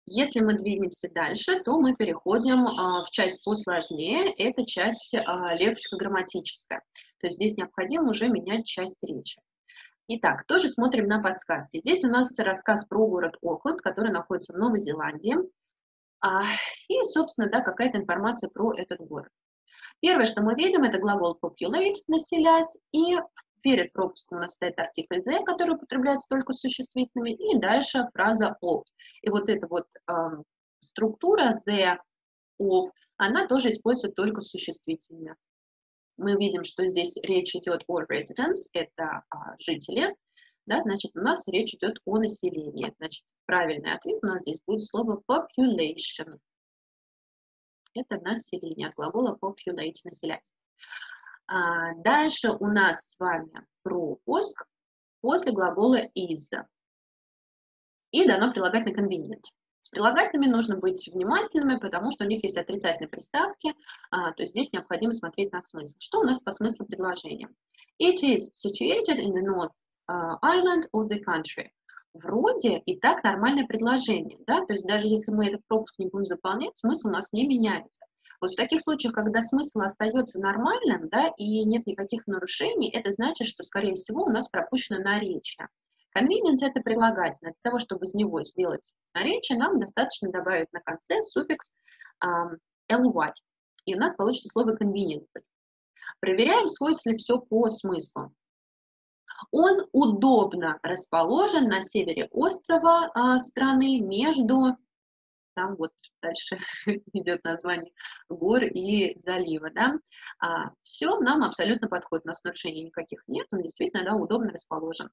Если мы двинемся дальше, то мы переходим а, в часть посложнее, это часть а, лексико-грамматическая. То есть здесь необходимо уже менять часть речи. Итак, тоже смотрим на подсказки. Здесь у нас рассказ про город Окленд, который находится в Новой Зеландии. А, и, собственно, да, какая-то информация про этот город. Первое, что мы видим, это глагол populate, населять, и перед пропуском у нас стоит артикль the, который употребляется только с существительными, и дальше фраза of. И вот эта вот э, структура the, of, она тоже используется только с существительными. Мы видим, что здесь речь идет о residents, это а, жители, да, значит, у нас речь идет о населении. Значит, правильный ответ у нас здесь будет слово population. Это население, от глагола populate, населять. А, дальше у нас с вами пропуск после глагола is. И дано прилагательное convenient. С прилагательными нужно быть внимательными, потому что у них есть отрицательные приставки, а, то есть здесь необходимо смотреть на смысл. Что у нас по смыслу предложения? It is situated in the North uh, Island of the country. Вроде и так нормальное предложение, да, то есть даже если мы этот пропуск не будем заполнять, смысл у нас не меняется. Вот в таких случаях, когда смысл остается нормальным, да, и нет никаких нарушений, это значит, что, скорее всего, у нас пропущено наречие. Convenient – это прилагательное. Для того, чтобы из него сделать наречие, нам достаточно добавить на конце суффикс um, ly. И у нас получится слово convenient. Проверяем, сходится ли все по смыслу. Он удобно расположен на севере острова а, страны между, там вот дальше идет название гор и залива, да. А, все нам абсолютно подходит, у нас нарушений никаких нет, он действительно, да, удобно расположен.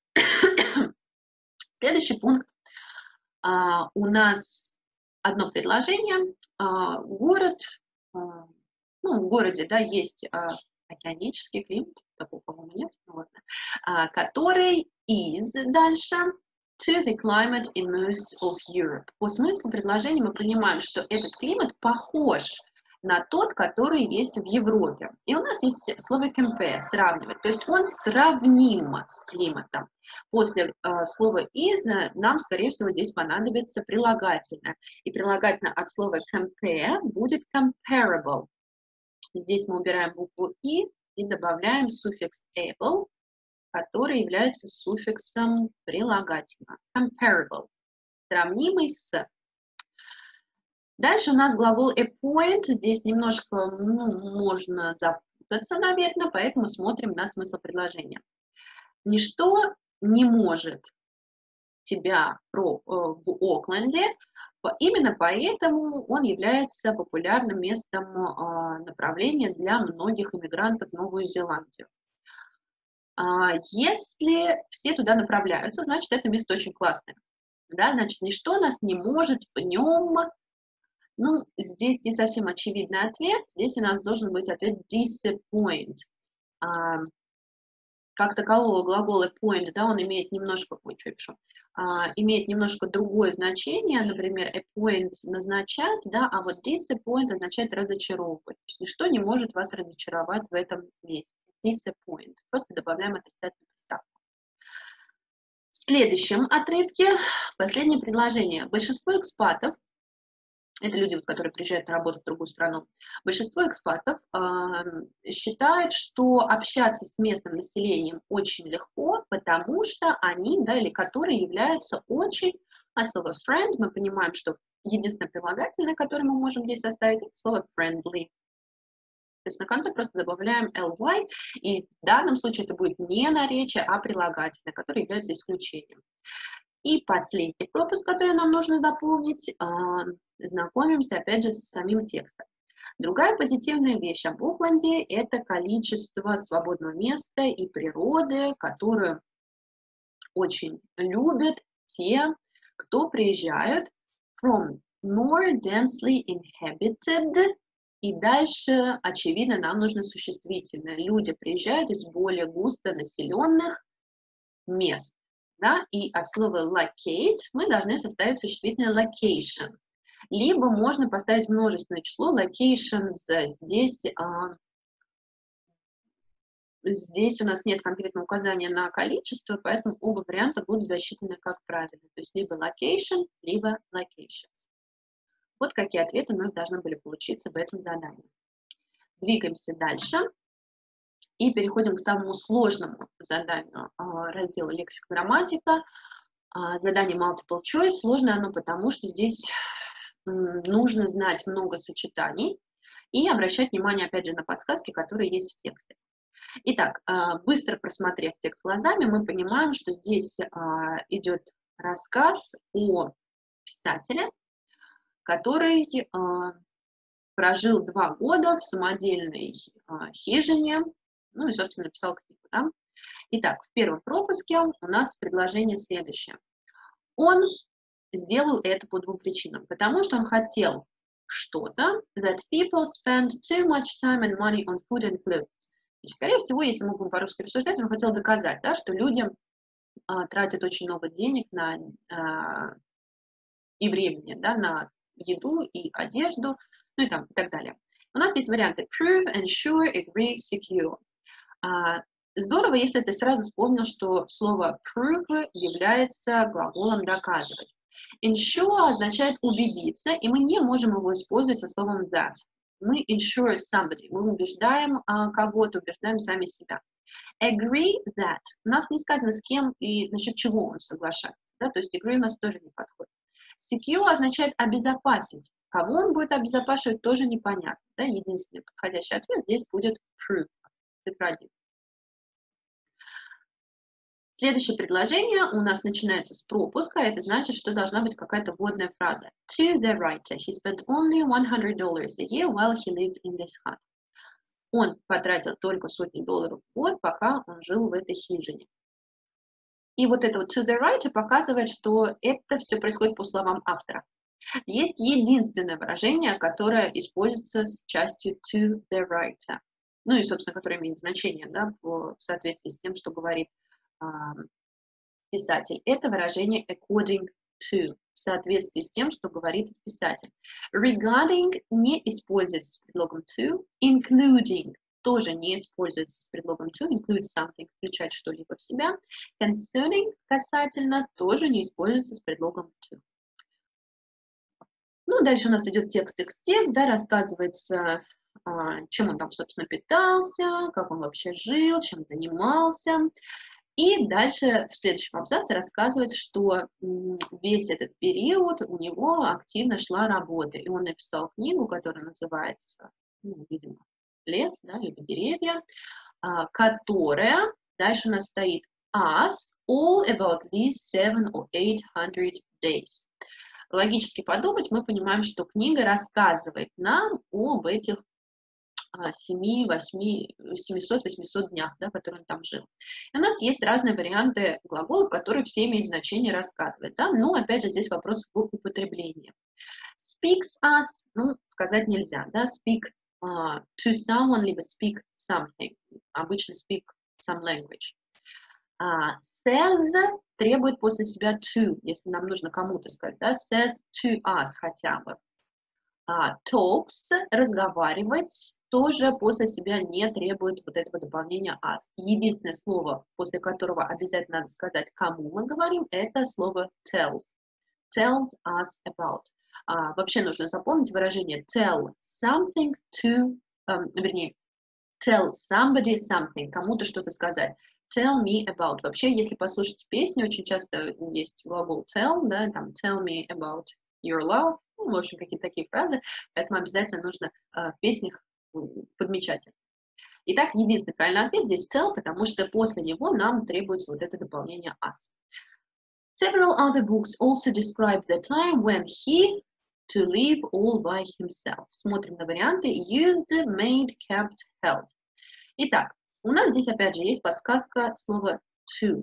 Следующий пункт. А, у нас одно предложение. А, город, а, ну, в городе, да, есть а, океанический климат, такого, по-моему, нет, ну, ладно, а, который is дальше to the climate in most of Europe. По смыслу предложения мы понимаем, что этот климат похож на тот, который есть в Европе. И у нас есть слово compare, сравнивать, то есть он сравним с климатом. После э, слова is нам, скорее всего, здесь понадобится прилагательное. И прилагательное от слова compare будет comparable. Здесь мы убираем букву и и добавляем суффикс able, который является суффиксом прилагательного. Comparable. Сравнимый с. Дальше у нас глагол appoint. Здесь немножко, ну, можно запутаться, наверное, поэтому смотрим на смысл предложения. Ничто не может тебя про, э, в Окленде, именно поэтому он является популярным местом э, направления для многих иммигрантов в Новую Зеландию. А, если все туда направляются, значит, это место очень классное. Да? Значит, ничто нас не может в нем. Ну, здесь не совсем очевидный ответ. Здесь у нас должен быть ответ disappoint. А, как такового глагола point, да, он имеет немножко, ой, что я пишу, а, имеет немножко другое значение, например, appoint назначать, да, а вот disappoint означает разочаровывать. Ничто не может вас разочаровать в этом месте. Disappoint. Просто добавляем отрицательную приставку. В следующем отрывке последнее предложение. Большинство экспатов, это люди, которые приезжают на работу в другую страну, большинство экспатов э, считает, что общаться с местным населением очень легко, потому что они, да, или которые являются очень, от слова friend, мы понимаем, что единственное прилагательное, которое мы можем здесь составить, это слово friendly. То есть на конце просто добавляем ly, и в данном случае это будет не наречие, а прилагательное, которое является исключением. И последний пропуск, который нам нужно дополнить, знакомимся опять же с самим текстом. Другая позитивная вещь об Окленде – это количество свободного места и природы, которую очень любят те, кто приезжают from more densely inhabited. И дальше, очевидно, нам нужно существительное. Люди приезжают из более густо населенных мест. Да? И от слова locate мы должны составить существительное location. Либо можно поставить множественное число locations. Здесь а, здесь у нас нет конкретного указания на количество, поэтому оба варианта будут засчитаны как правильно. То есть либо location, либо locations. Вот какие ответы у нас должны были получиться в этом задании. Двигаемся дальше и переходим к самому сложному заданию раздела лексика-грамматика. Задание multiple choice. Сложное оно потому, что здесь нужно знать много сочетаний и обращать внимание, опять же, на подсказки, которые есть в тексте. Итак, быстро просмотрев текст глазами, мы понимаем, что здесь идет рассказ о писателе, который прожил два года в самодельной хижине, ну и, собственно, написал книгу. Да? Итак, в первом пропуске у нас предложение следующее. Он сделал это по двум причинам. Потому что он хотел что-то, that people spend too much time and money on food and clothes. И, скорее всего, если мы будем по-русски рассуждать, он хотел доказать, да, что люди а, тратят очень много денег на, а, и времени да, на еду и одежду, ну и, там, и так далее. У нас есть варианты prove, ensure, agree, secure. А, здорово, если ты сразу вспомнил, что слово prove является глаголом доказывать. Ensure означает убедиться, и мы не можем его использовать со словом that. Мы ensure somebody, мы убеждаем а, кого-то, убеждаем сами себя. Agree that. У нас не сказано, с кем и насчет чего он соглашается. Да? То есть agree у нас тоже не подходит. Secure означает обезопасить. Кого он будет обезопасивать, тоже непонятно. Да? Единственный подходящий ответ здесь будет prove. Цифра один. Следующее предложение у нас начинается с пропуска. Это значит, что должна быть какая-то вводная фраза. To the writer. He spent only one hundred dollars a year while he lived in this hut. Он потратил только сотни долларов в год, пока он жил в этой хижине. И вот это вот to the writer показывает, что это все происходит по словам автора. Есть единственное выражение, которое используется с частью to the writer. Ну и, собственно, которое имеет значение, да, в соответствии с тем, что говорит писатель. Это выражение according to, в соответствии с тем, что говорит писатель. Regarding не используется с предлогом to, including тоже не используется с предлогом to, include something, включать что-либо в себя. Concerning касательно тоже не используется с предлогом to. Ну, дальше у нас идет текст, текст, текст, да, рассказывается, чем он там, собственно, питался, как он вообще жил, чем занимался. И дальше в следующем абзаце рассказывается, что весь этот период у него активно шла работа. И он написал книгу, которая называется, ну, видимо, «Лес», да, либо «Деревья», которая, дальше у нас стоит «us all about these seven or eight hundred days». Логически подумать, мы понимаем, что книга рассказывает нам об этих семисот-восьмисот днях, да, которые он там жил. И у нас есть разные варианты глаголов, которые все имеют значение рассказывать. Да? Но, опять же, здесь вопрос в употреблении. Speaks us, ну, сказать нельзя. Да? Speak uh, to someone, либо speak something. Обычно speak some language. Uh, says требует после себя to, если нам нужно кому-то сказать. Да? Says to us хотя бы. Uh, talks, разговаривать, тоже после себя не требует вот этого дополнения us. Единственное слово, после которого обязательно надо сказать, кому мы говорим, это слово tells. Tells us about. Uh, вообще нужно запомнить выражение tell something to, um, вернее, tell somebody something, кому-то что-то сказать. Tell me about. Вообще, если послушать песню, очень часто есть глагол tell, да, там tell me about your love, ну, в общем, какие-то такие фразы, поэтому обязательно нужно э, в песнях подмечать. Итак, единственный правильный ответ здесь tell, потому что после него нам требуется вот это дополнение us. Several other books also describe the time when he to live all by himself. Смотрим на варианты used, made, kept, held. Итак, у нас здесь опять же есть подсказка слова to.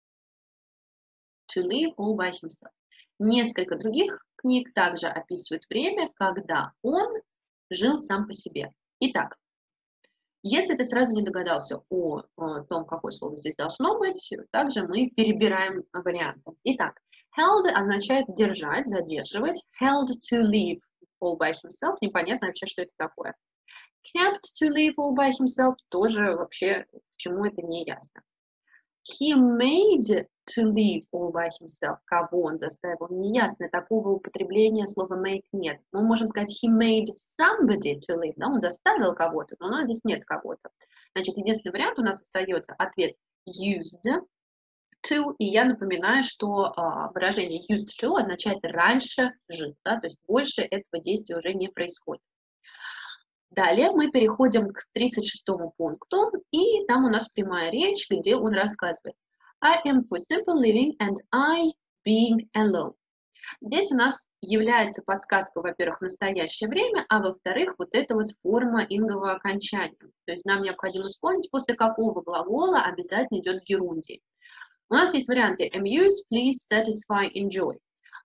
To live all by himself. Несколько других книг также описывают время, когда он жил сам по себе. Итак, если ты сразу не догадался о, о том, какое слово здесь должно быть, также мы перебираем варианты. Итак, held означает держать, задерживать. Held to live all by himself. Непонятно вообще, что это такое. Kept to live all by himself тоже вообще, в почему это не ясно. He made to live all by himself. Кого он заставил? Неясно. Такого употребления слова make нет. Мы можем сказать he made somebody to live. Да? Он заставил кого-то, но у нас здесь нет кого-то. Значит, единственный вариант у нас остается ответ used to. И я напоминаю, что а, выражение used to означает раньше жил. Да? То есть больше этого действия уже не происходит. Далее мы переходим к тридцать шестому пункту, и там у нас прямая речь, где он рассказывает I am for simple living and I being alone. Здесь у нас является подсказка, во-первых, в настоящее время, а во-вторых, вот эта вот форма ингового окончания. То есть нам необходимо вспомнить, после какого глагола обязательно идет герундий. У нас есть варианты amuse, please, satisfy, enjoy.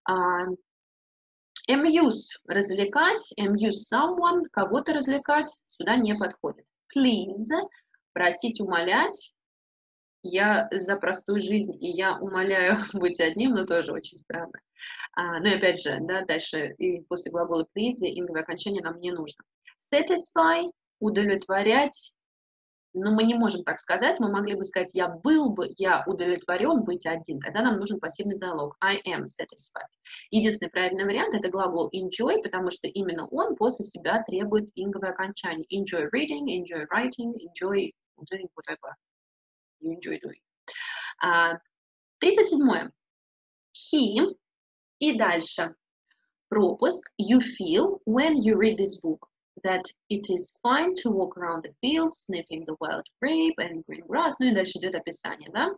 Amuse – развлекать, amuse someone – кого-то развлекать, сюда не подходит. Please – просить, умолять. Я за простую жизнь, и я умоляю быть одним, но тоже очень странно. А, но опять же, да, дальше и после глагола please инговое окончание нам не нужно. Satisfy – удовлетворять. Но мы не можем так сказать, мы могли бы сказать, я был бы, я удовлетворен быть один, тогда нам нужен пассивный залог, I am satisfied. Единственный правильный вариант – это глагол enjoy, потому что именно он после себя требует инговое окончание. Enjoy reading, enjoy writing, enjoy doing whatever you enjoy doing. А, тридцать седьмое. He и дальше пропуск you feel when you read this book. That it is fine to walk around the field, sniffing the wild grape and green grass. Ну и дальше идет описание, да.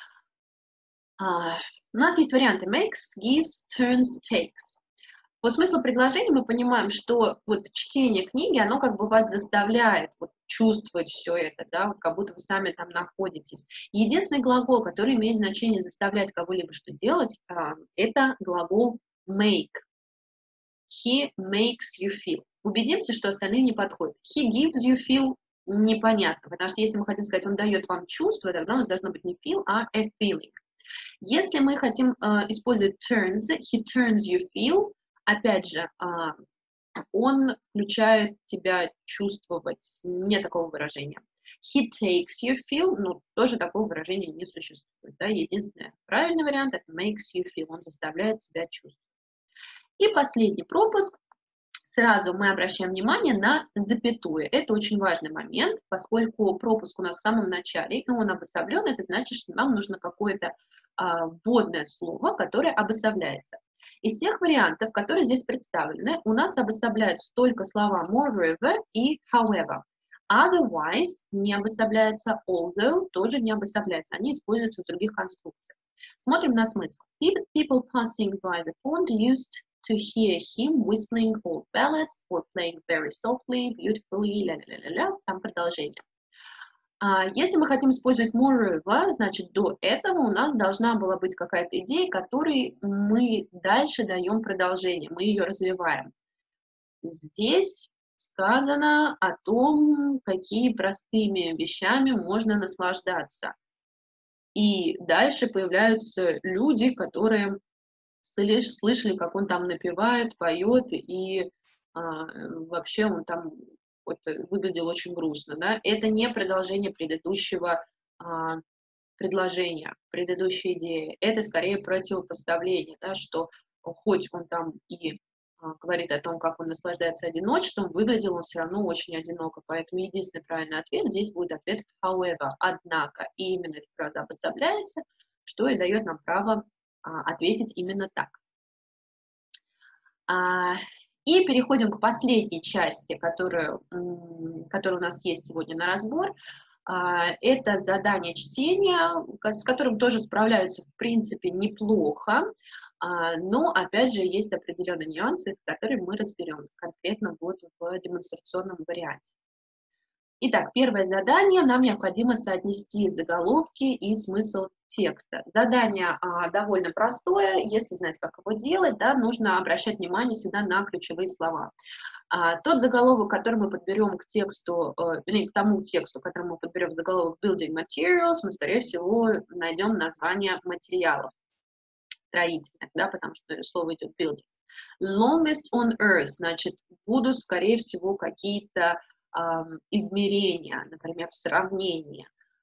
А, у нас есть варианты makes, gives, turns, takes. По смыслу предложения мы понимаем, что вот чтение книги, оно как бы вас заставляет вот чувствовать все это, да, как будто вы сами там находитесь. Единственный глагол, который имеет значение заставлять кого-либо что делать, а, это глагол make. He makes you feel. Убедимся, что остальные не подходят. He gives you feel непонятно, потому что если мы хотим сказать, он дает вам чувство, тогда у нас должно быть не feel, а a feeling. Если мы хотим э, использовать turns, he turns you feel, опять же, э, он включает тебя чувствовать, нет такого выражения. He takes you feel, ну, тоже такого выражения не существует. Да? Единственный правильный вариант – это makes you feel, он заставляет тебя чувствовать. И последний пропуск. Сразу мы обращаем внимание на запятую. Это очень важный момент, поскольку пропуск у нас в самом начале, и он обособлен, это значит, что нам нужно какое-то а, вводное слово, которое обособляется. Из всех вариантов, которые здесь представлены, у нас обособляются только слова moreover и however. Otherwise не обособляется, although тоже не обособляется. Они используются в других конструкциях. Смотрим на смысл. People passing by the pond used to hear him whistling old ballads or playing very softly, beautifully, ля-ля-ля-ля, там продолжение. А если мы хотим использовать moreover, значит, до этого у нас должна была быть какая-то идея, которой мы дальше даем продолжение, мы ее развиваем. Здесь сказано о том, какие простыми вещами можно наслаждаться. И дальше появляются люди, которые слышали, как он там напевает, поет, и а, вообще он там вот, выглядел очень грустно. Да? Это не продолжение предыдущего а, предложения, предыдущей идеи. Это скорее противопоставление, да, что хоть он там и а, говорит о том, как он наслаждается одиночеством, выглядел он все равно очень одиноко. Поэтому единственный правильный ответ здесь будет ответ however, однако. И именно эта фраза обособляется, что и дает нам право ответить именно так. А, и переходим к последней части, которую, которая у нас есть сегодня на разбор. А, это задание чтения, с которым тоже справляются в принципе неплохо, а, но опять же есть определенные нюансы, которые мы разберем конкретно вот в демонстрационном варианте. Итак, первое задание. Нам необходимо соотнести заголовки и смысл текста. Задание а, довольно простое. Если знать, как его делать, да, нужно обращать внимание всегда на ключевые слова. А, тот заголовок, который мы подберем к тексту, э, или к тому тексту, который мы подберем в заголовок Building Materials, мы, скорее всего, найдем название материалов строительных, да, потому что слово идет building. Longest on earth, значит, будут, скорее всего, какие-то измерения, например, в сравнении.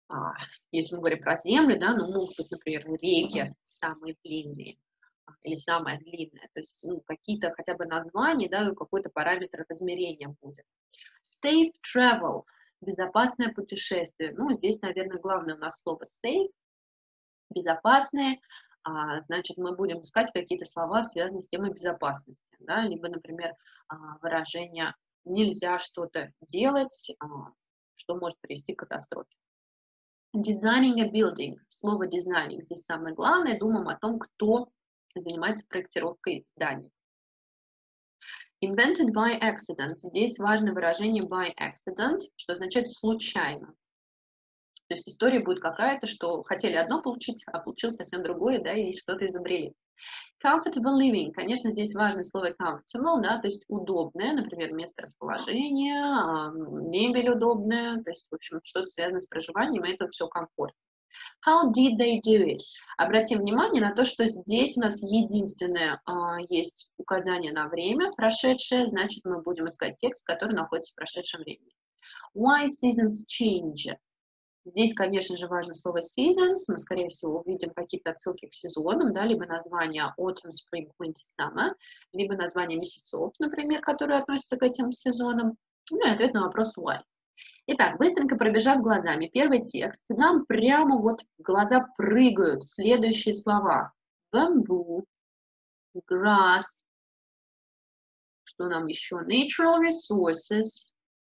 А, если мы говорим про землю, да, ну, могут быть, например, реки самые длинные а, или самая длинная, то есть ну, какие-то хотя бы названия, да, какой-то параметр измерения будет. Safe travel, безопасное путешествие. Ну, здесь, наверное, главное у нас слово safe, безопасные, а, значит, мы будем искать какие-то слова, связанные с темой безопасности, да, либо, например, а, выражение «нельзя что-то делать», а, что может привести к катастрофе. Designing a building. Слово designing здесь самое главное. Думаем о том, кто занимается проектировкой зданий. Invented by accident. Здесь важно выражение by accident, что означает случайно. То есть история будет какая-то, что хотели одно получить, а получилось совсем другое, да, и что-то изобрели. Comfortable living. Конечно, здесь важно слово comfortable, да, то есть удобное, например, место расположения, а, мебель удобная, то есть, в общем, что-то связано с проживанием, и это все комфорт. How did they do it? Обратим внимание на то, что здесь у нас единственное а, есть указание на время прошедшее, значит, мы будем искать текст, который находится в прошедшем времени. Why seasons change? Здесь, конечно же, важно слово seasons. Мы, скорее всего, увидим какие-то отсылки к сезонам, да, либо название autumn, spring, winter, summer, либо название месяцев, например, которые относятся к этим сезонам. Ну и ответ на вопрос why. Итак, быстренько пробежав глазами первый текст, нам прямо вот в глаза прыгают следующие слова. Bamboo, grass, что нам еще? Natural resources,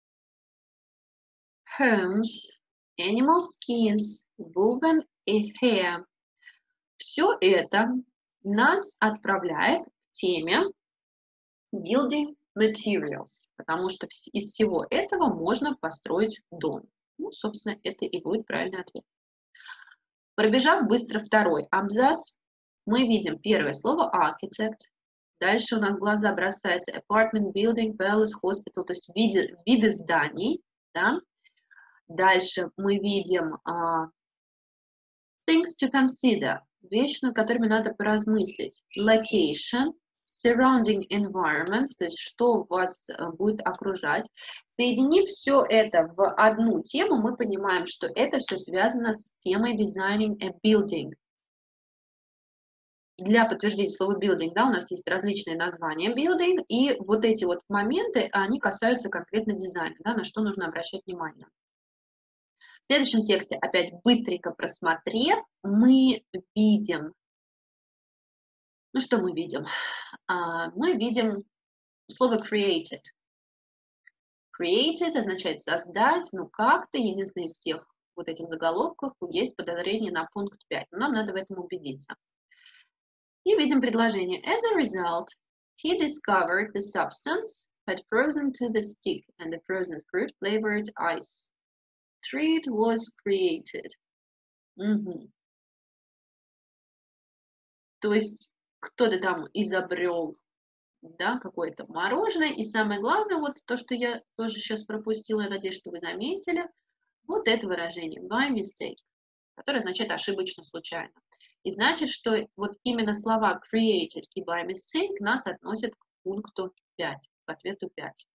homes, animal skins, woven hair. Все это нас отправляет к теме building materials, потому что из всего этого можно построить дом. Ну, собственно, это и будет правильный ответ. Пробежав быстро второй абзац, мы видим первое слово architect. Дальше у нас в глаза бросается apartment, building, palace, hospital, то есть виды, виды зданий. Да? Дальше мы видим uh, things to consider, вещи, над которыми надо поразмыслить. Location, surrounding environment, то есть что вас будет окружать. Соединив все это в одну тему, мы понимаем, что это все связано с темой designing a building. Для подтверждения слова building, да, у нас есть различные названия building, и вот эти вот моменты, они касаются конкретно дизайна, да, на что нужно обращать внимание. В следующем тексте, опять быстренько просмотрев, мы видим, ну что мы видим? А, мы видим слово created. Created означает создать, ну как-то, единственное из всех вот этих заголовков есть подозрение на пункт пять, но нам надо в этом убедиться. И видим предложение. As a result, he discovered the substance had frozen to the stick and the frozen fruit flavored ice. Treat was created. Угу. То есть кто-то там изобрел, да, какое-то мороженое. И самое главное, вот то, что я тоже сейчас пропустила, я надеюсь, что вы заметили, вот это выражение by mistake, которое означает ошибочно, случайно. И значит, что вот именно слова created и by mistake нас относят к пункту пять, к ответу пять.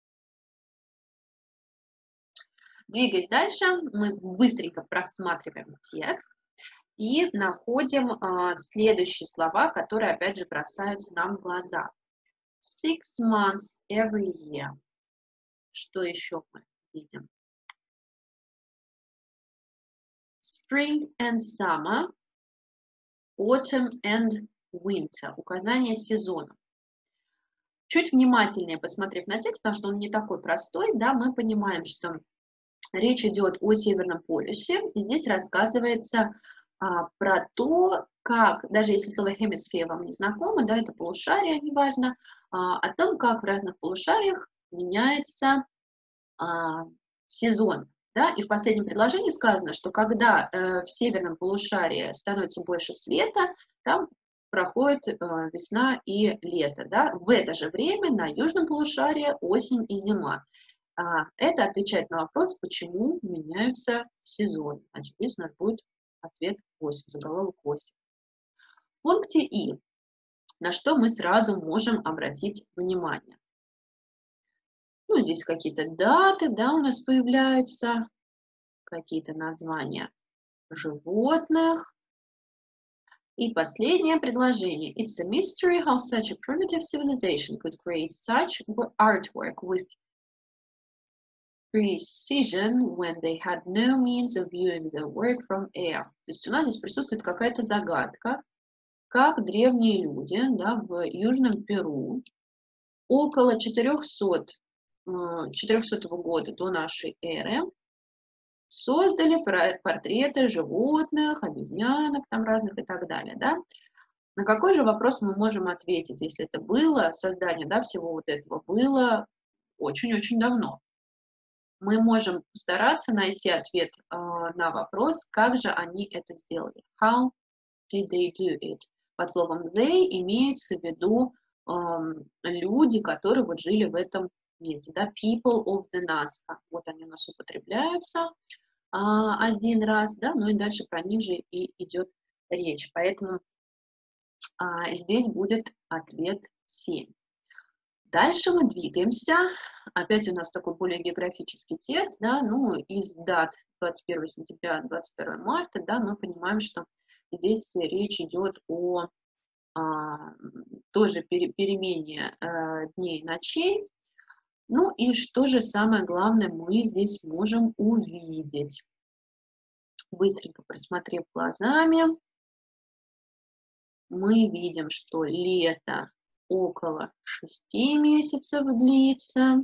Двигаясь дальше, мы быстренько просматриваем текст и находим а, следующие слова, которые опять же бросаются нам в глаза. Six months every year. Что еще мы видим? Spring and summer, autumn and winter. Указание сезона. Чуть внимательнее посмотрев на текст, потому что он не такой простой, да, мы понимаем, что речь идет о Северном полюсе, и здесь рассказывается а, про то, как, даже если слово hemisphere вам не знакомо, да, это полушарие, неважно, а, о том, как в разных полушариях меняется а, сезон. Да? И в последнем предложении сказано, что когда э, в северном полушарии становится больше света, там проходит э, весна и лето. Да? В это же время на южном полушарии осень и зима. А, это отвечает на вопрос, почему меняются сезоны. Значит, здесь у нас будет ответ восемь, заголовок восемь. В пункте И, на что мы сразу можем обратить внимание. Ну, здесь какие-то даты, да, у нас появляются, какие-то названия животных. И последнее предложение. It's a mystery how such a primitive civilization could create such artwork with precision when they had no means of viewing the work from air. То есть у нас здесь присутствует какая-то загадка, как древние люди, да, в Южном Перу около четырёхсот, четырёхсотого года до нашей эры создали портреты животных, обезьянок там разных и так далее, да. На какой же вопрос мы можем ответить, если это было, создание, да, всего вот этого было очень-очень давно? Мы можем постараться найти ответ э, на вопрос, как же они это сделали. How did they do it? Под словом they имеется в виду э, люди, которые вот жили в этом месте, да, people of the Nazca. Вот они у нас употребляются э, один раз, да, ну и дальше про них же и идет речь. Поэтому э, здесь будет ответ семь. Дальше мы двигаемся. Опять у нас такой более географический текст, да, ну, из дат двадцать первого сентября, двадцать второго марта, да, мы понимаем, что здесь речь идет о а, тоже пере, перемене а, дней и ночей. Ну, и что же самое главное мы здесь можем увидеть? Быстренько просмотрев глазами, мы видим, что лето около шести месяцев длится.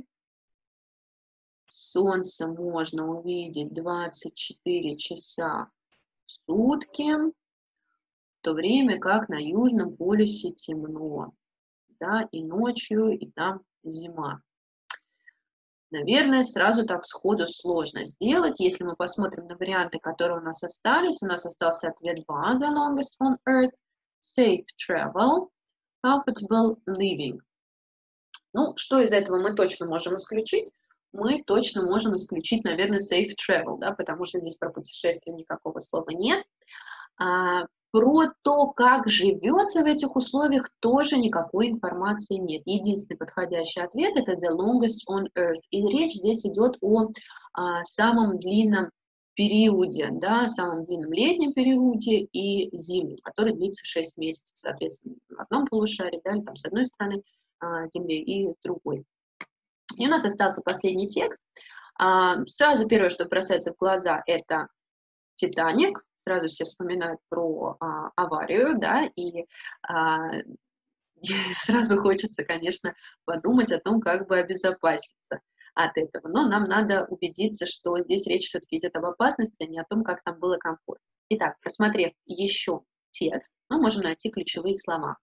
Солнце можно увидеть двадцать четыре часа в сутки, в то время как на Южном полюсе темно, да, и ночью, и там зима. Наверное, сразу так сходу сложно сделать. Если мы посмотрим на варианты, которые у нас остались, у нас остался ответ два, the longest on earth, safe travel, comfortable living. Ну, что из этого мы точно можем исключить? Мы точно можем исключить, наверное, safe travel, да, потому что здесь про путешествие никакого слова нет. А, про то, как живется в этих условиях, тоже никакой информации нет. Единственный подходящий ответ – это the longest on earth. И речь здесь идет о а, самом длинном периоде, да, самом длинном летнем периоде и зимнем, который длится шесть месяцев, соответственно, в одном полушарии, да, там, с одной стороны а, Земли и с другой. И у нас остался последний текст. А, сразу первое, что бросается в глаза, это «Титаник». Сразу все вспоминают про а, аварию, да, и а, сразу хочется, конечно, подумать о том, как бы обезопаситься от этого. Но нам надо убедиться, что здесь речь все-таки идет об опасности, а не о том, как там было комфортно. Итак, просмотрев еще текст, мы можем найти ключевые слова.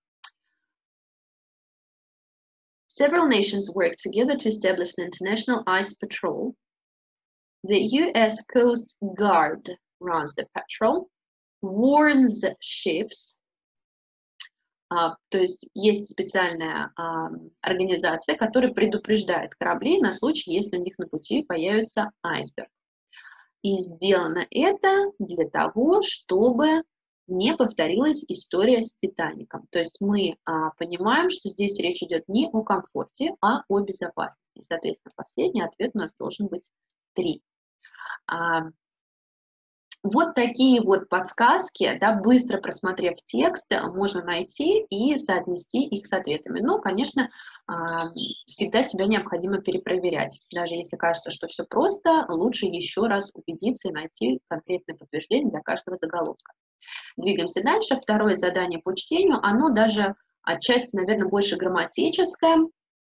Several nations work together to establish the International Ice Patrol. The U S Coast Guard runs the patrol, warns ships. Uh, то есть есть специальная uh, организация, которая предупреждает корабли на случай, если у них на пути появится айсберг. И сделано это для того, чтобы не повторилась история с Титаником. То есть мы а, понимаем, что здесь речь идет не о комфорте, а о безопасности. Соответственно, последний ответ у нас должен быть три. А, вот такие вот подсказки, да, быстро просмотрев текст, можно найти и соотнести их с ответами. Но, конечно, а, всегда себя необходимо перепроверять. Даже если кажется, что все просто, лучше еще раз убедиться и найти конкретное подтверждение для каждого заголовка. Двигаемся дальше. Второе задание по чтению, оно даже отчасти, наверное, больше грамматическое,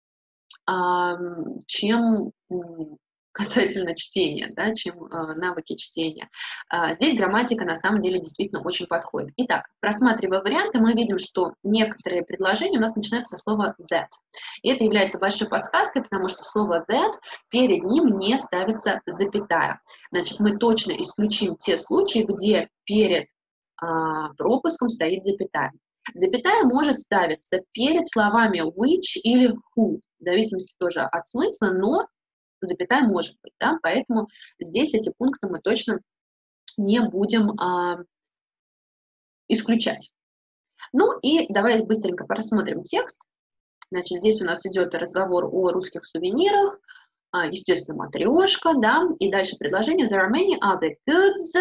чем касательно чтения, да, чем навыки чтения. Здесь грамматика на самом деле действительно очень подходит. Итак, просматривая варианты, мы видим, что некоторые предложения у нас начинаются со слова that. И это является большой подсказкой, потому что слово that перед ним не ставится запятая. Значит, мы точно исключим те случаи, где перед пропуском стоит запятая. Запятая может ставиться перед словами which или who, в зависимости тоже от смысла, но запятая может быть, да, поэтому здесь эти пункты мы точно не будем а, исключать. Ну и давай быстренько просмотрим текст. Значит, здесь у нас идет разговор о русских сувенирах, а, естественно, матрешка, да, и дальше предложение. There are many other goods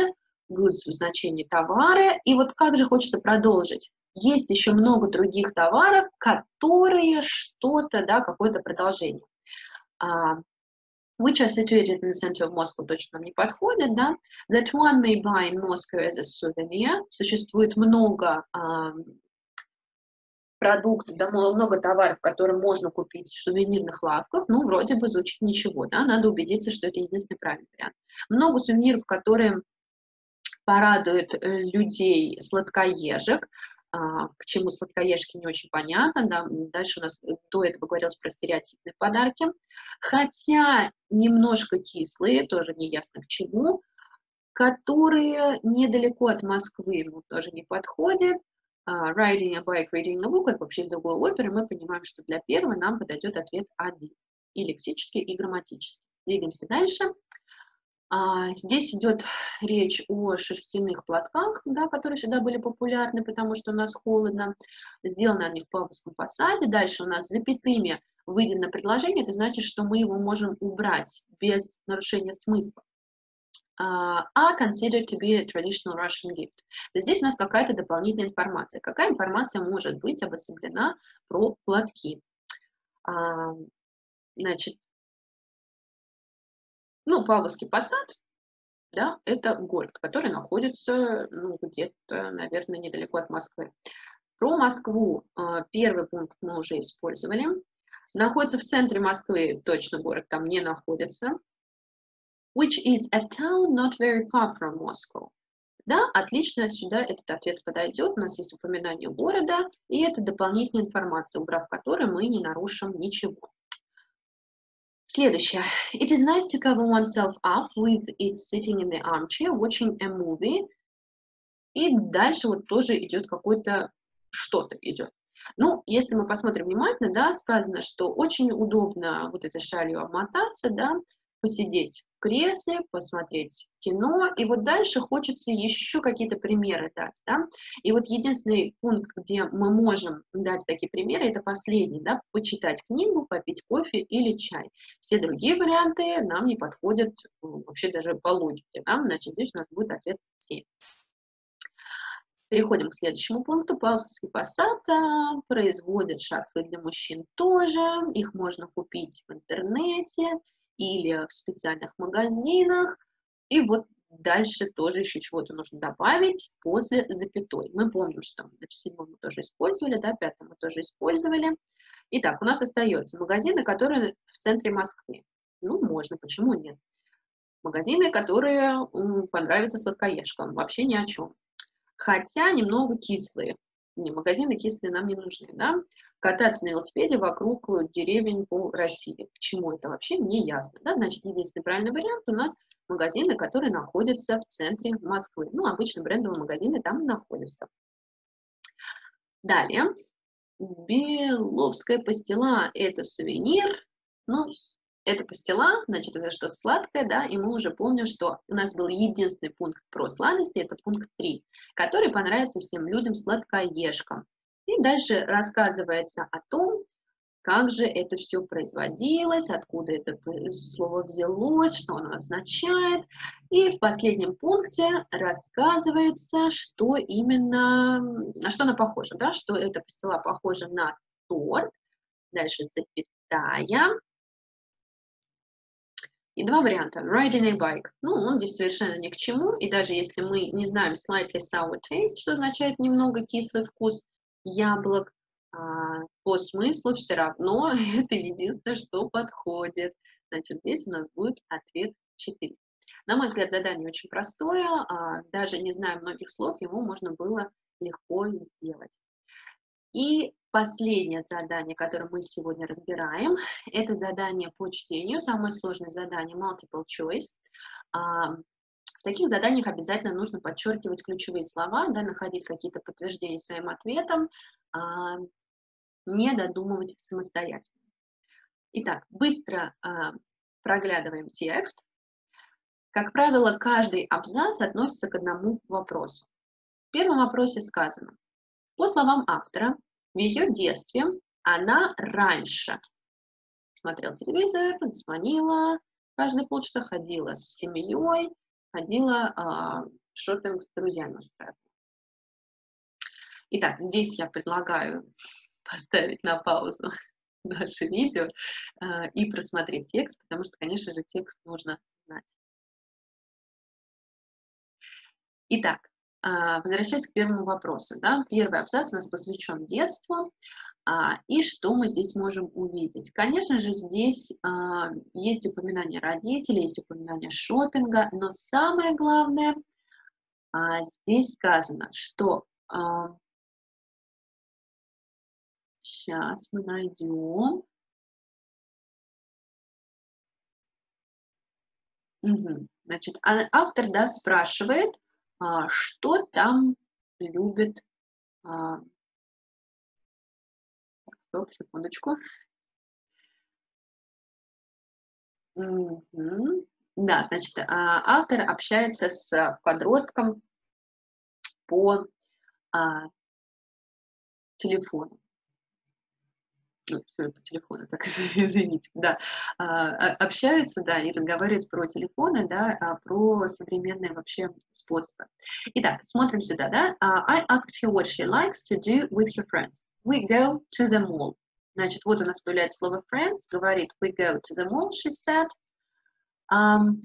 goods в значении товары. И вот как же хочется продолжить. Есть еще много других товаров, которые что-то, да, какое-то продолжение. Uh, which are situated in the center of Moscow, точно нам не подходит, да. That one may buy in Moscow as a souvenir. Существует много uh, продуктов, да, много товаров, которые можно купить в сувенирных лавках. Ну, вроде бы звучит ничего, да, надо убедиться, что это единственный правильный вариант. Много сувениров, которые порадуют людей сладкоежек. А, к чему сладкоежки не очень понятно, да, дальше у нас до этого говорилось про стереотипные подарки, хотя немножко кислые, тоже не ясно к чему, которые недалеко от Москвы, ну, тоже не подходят. Uh, riding a bike, reading a book, как вообще из другой оперы, мы понимаем, что для первого нам подойдет ответ один, и лексический, и грамматический. Двигаемся дальше. Uh, здесь идет речь о шерстяных платках, да, которые всегда были популярны, потому что у нас холодно. Сделаны они в пафосном фасаде. Дальше у нас запятыми выделено предложение. Это значит, что мы его можем убрать без нарушения смысла. Uh, are considered to be a traditional Russian gift. То есть здесь у нас какая-то дополнительная информация. Какая информация может быть обособлена про платки? Uh, значит, ну, Павловский посад, да, это город, который находится, ну, где-то, наверное, недалеко от Москвы. Про Москву uh, первый пункт мы уже использовали. Находится в центре Москвы, точно город там не находится. Which is a town not very far from Moscow. Да, отлично, сюда этот ответ подойдет. У нас есть упоминание города, и это дополнительная информация, убрав которую мы не нарушим ничего. Следующее. It is nice to cover oneself up with it sitting in the armchair, watching a movie. И дальше вот тоже идет какое-то что-то идет. Ну, если мы посмотрим внимательно, да, сказано, что очень удобно вот этой шалью обмотаться, да, посидеть в кресле, посмотреть кино, и вот дальше хочется еще какие-то примеры дать, да, и вот единственный пункт, где мы можем дать такие примеры, это последний, да, почитать книгу, попить кофе или чай. Все другие варианты нам не подходят вообще даже по логике, да, значит, здесь у нас будет ответ семь. Переходим к следующему пункту. Павловский посад производят шарфы для мужчин тоже, их можно купить в интернете или в специальных магазинах. И вот дальше тоже еще чего-то нужно добавить после запятой. Мы помним, что значит, седьмой мы тоже использовали, да, пятый мы тоже использовали. Итак, у нас остаются магазины, которые в центре Москвы. Ну, можно, почему нет? Магазины, которые м, понравятся сладкоежкам, вообще ни о чем. Хотя немного кислые. Не, магазины кислые нам не нужны, да? Кататься на велосипеде вокруг деревень по России. К чему это вообще не ясно, да? Значит, единственный правильный вариант у нас магазины, которые находятся в центре Москвы. Ну, обычно брендовые магазины там находятся. Далее. Беловская пастила – это сувенир. Ну, это пастила, значит, это что-то сладкое, да, и мы уже помним, что у нас был единственный пункт про сладости, это пункт три, который понравится всем людям сладкоежкам. И дальше рассказывается о том, как же это все производилось, откуда это слово взялось, что оно означает. И в последнем пункте рассказывается, что именно, на что она похожа, да, что эта пастила похожа на торт. Дальше запятая. И два варианта. Riding a bike. Ну, он здесь совершенно ни к чему. И даже если мы не знаем slightly sour taste, что означает немного кислый вкус яблок, а, по смыслу все равно это единственное, что подходит. Значит, здесь у нас будет ответ четыре. На мой взгляд, задание очень простое. А, даже не зная многих слов, его можно было легко сделать. И последнее задание, которое мы сегодня разбираем, это задание по чтению, самое сложное задание multiple choice. В таких заданиях обязательно нужно подчеркивать ключевые слова, да, находить какие-то подтверждения своим ответам, не додумывать самостоятельно. Итак, быстро проглядываем текст. Как правило, каждый абзац относится к одному вопросу. В первом вопросе сказано: по словам автора, в ее детстве она раньше смотрела телевизор, звонила каждые полчаса, ходила с семьей, ходила шопинг с друзьями устраивала. Итак, здесь я предлагаю поставить на паузу наше видео э, и просмотреть текст, потому что, конечно же, текст нужно знать. Итак, э, возвращаясь к первому вопросу. Да, первый абзац у нас посвящен детству. А, и что мы здесь можем увидеть? Конечно же, здесь а, есть упоминание родителей, есть упоминание шопинга, но самое главное, а, здесь сказано, что... А, сейчас мы найдем. Угу. Значит, а, автор, да, спрашивает, а, что там любит... А, стоп, секундочку. Мгм. Да, значит, а, автор общается с подростком по а, телефону. Ну, всё по телефону, так, извините, да. А, а, общаются, да, и разговаривают про телефоны, да, а, про современные вообще способы. Итак, смотрим сюда, да. А, I asked her what she likes to do with her friends. We go to the mall. Значит, вот у нас появляется слово friends, говорит we go to the mall, she said. Ам,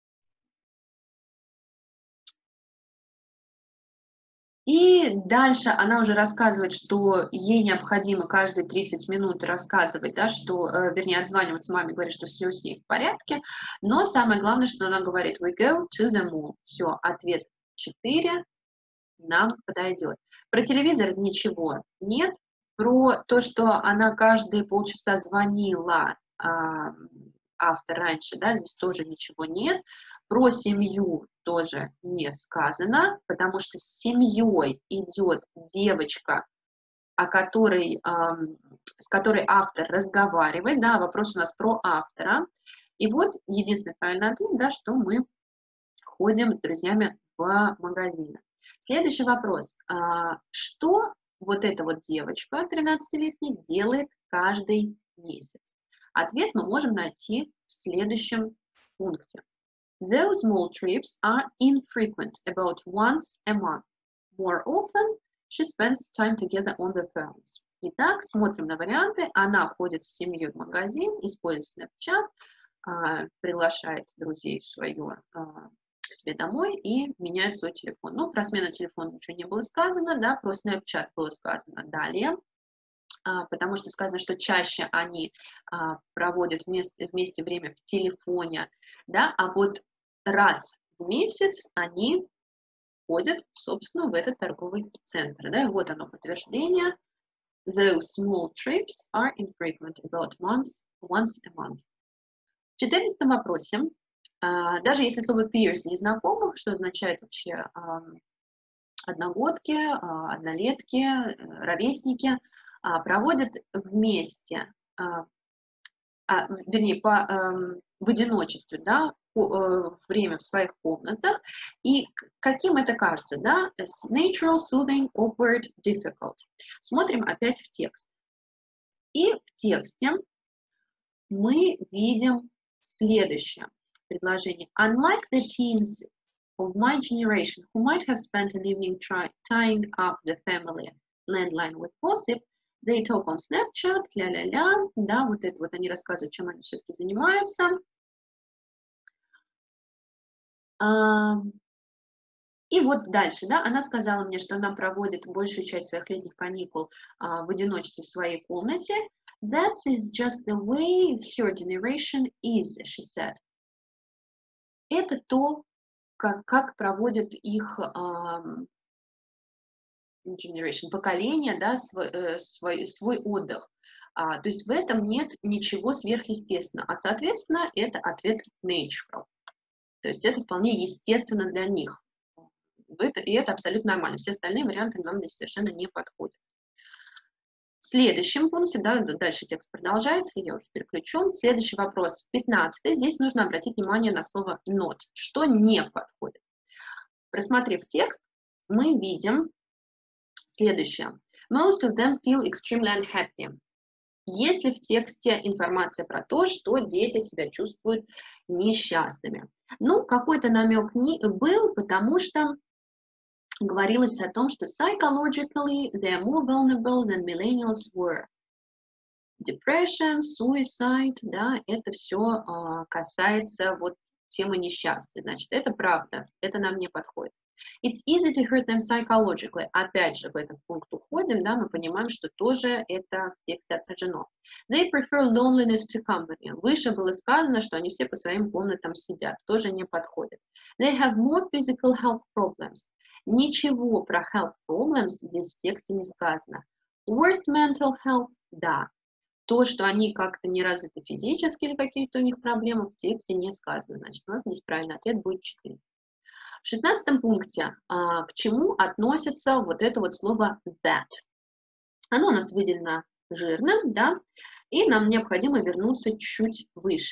И дальше она уже рассказывает, что ей необходимо каждые тридцать минут рассказывать, да, что, э, вернее, отзваниваться маме, говорит, что все с ней в порядке. Но самое главное, что она говорит, we go to the mall. Все, ответ четыре нам подойдет. Про телевизор ничего нет. Про то, что она каждые полчаса звонила, а, автор раньше, да, здесь тоже ничего нет. Про семью тоже не сказано, потому что с семьей идет девочка, о которой, ам, с которой автор разговаривает, да, вопрос у нас про автора. И вот единственный правильный ответ, да, что мы ходим с друзьями в магазин. Следующий вопрос. А, что вот эта вот девочка тринадцатилетняя делает каждый месяц? Ответ мы можем найти в следующем пункте. Those small trips are infrequent, about once a month. More often, she spends time together on the phones. Итак, смотрим на варианты. Она ходит с семьей в магазин, использует Snapchat, а, приглашает друзей в свое, а, к себе домой и меняет свой телефон. Ну, про смену телефона ничего не было сказано, да, про Snapchat было сказано далее. А, потому что сказано, что чаще они а, проводят вместе, вместе время в телефоне, да, а вот раз в месяц они ходят, собственно, в этот торговый центр, да, вот оно подтверждение. Those small trips are infrequent, about once, once a month. В четырнадцатом вопросе, а, даже если слово peers не знакомо, что означает вообще а, одногодки, а, однолетки, ровесники, а, проводят вместе, а, а, вернее, по, а, в одиночестве, да, по, а, время в своих комнатах. И каким это кажется, да? Natural, soothing, awkward, difficult. Смотрим опять в текст. И в тексте мы видим следующее предложение. Unlike the teens of my generation who might have spent an evening try, tying up the family landline with gossip, they talk on Snapchat, ля-ля-ля, да, вот это вот они рассказывают, чем они все-таки занимаются. А, и вот дальше, да, она сказала мне, что она проводит большую часть своих летних каникул а, в одиночестве в своей комнате. That is just the way her generation is, she said. Это то, как, как проводят их um, generation, поколение, да, свой, э, свой, свой отдых. А, то есть в этом нет ничего сверхъестественного, а, соответственно, это ответ natural. То есть это вполне естественно для них. Это, и это абсолютно нормально. Все остальные варианты нам здесь совершенно не подходят. В следующем пункте, да, дальше текст продолжается, я уже переключу. Следующий вопрос, пятнадцатый. Здесь нужно обратить внимание на слово not, что не подходит. Просмотрев текст, мы видим следующее. Most of them feel extremely unhappy. Если в тексте информация про то, что дети себя чувствуют несчастными. Ну, какой-то намек не был, потому что говорилось о том, что psychologically they are more vulnerable than millennials were. Depression, suicide, да, это все а, касается вот темы несчастья. Значит, это правда, это нам не подходит. It's easy to hurt them psychologically. Опять же, в этот пункт уходим, да, мы понимаем, что тоже это в тексте отражено. They prefer loneliness to company. Выше было сказано, что они все по своим комнатам сидят. Тоже не подходит. They have more physical health problems. Ничего про health problems здесь в тексте не сказано. Worst mental health, да. То, что они как-то не развиты физически или какие-то у них проблемы, в тексте не сказано. Значит, у нас здесь правильный ответ будет четыре. В шестнадцатом пункте а, к чему относится вот это вот слово that? Оно у нас выделено жирным, да, и нам необходимо вернуться чуть выше.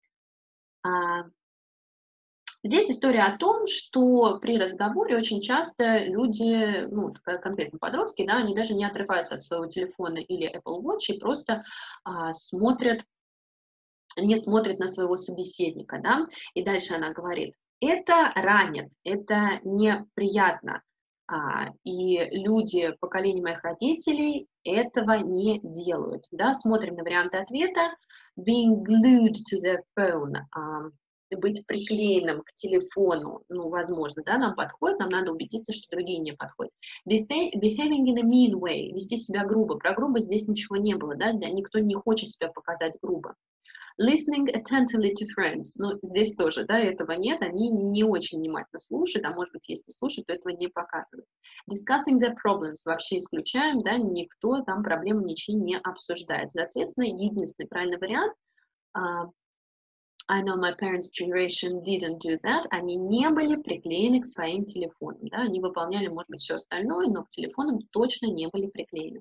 А, здесь история о том, что при разговоре очень часто люди, ну, конкретно подростки, да, они даже не отрываются от своего телефона или Apple Watch и просто а, смотрят, не смотрят на своего собеседника, да, и дальше она говорит, это ранит, это неприятно, а, и люди поколения моих родителей этого не делают, да, смотрим на варианты ответа, being glued to their phone, а, быть приклеенным к телефону, ну, возможно, да, нам подходит, нам надо убедиться, что другие не подходят. Behaving in a mean way, вести себя грубо, про грубо здесь ничего не было, да, никто не хочет себя показать грубо. Listening attentively to friends, ну, здесь тоже, да, этого нет, они не очень внимательно слушают, а может быть, если слушают, то этого не показывают. Discussing the problems вообще исключаем, да, никто там проблемы ничьи не обсуждает. Соответственно, единственный правильный вариант uh, I know my parents' generation didn't do that. Они не были приклеены к своим телефонам. Да? Они выполняли, может быть, все остальное, но к телефонам точно не были приклеены.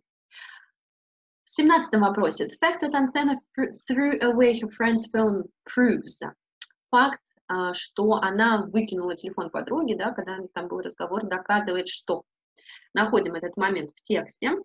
В семнадцатом вопросе. The fact that Anthena threw away her friend's phone proves. Факт, что она выкинула телефон подруги, да, когда там был разговор, доказывает, что. Находим этот момент в тексте.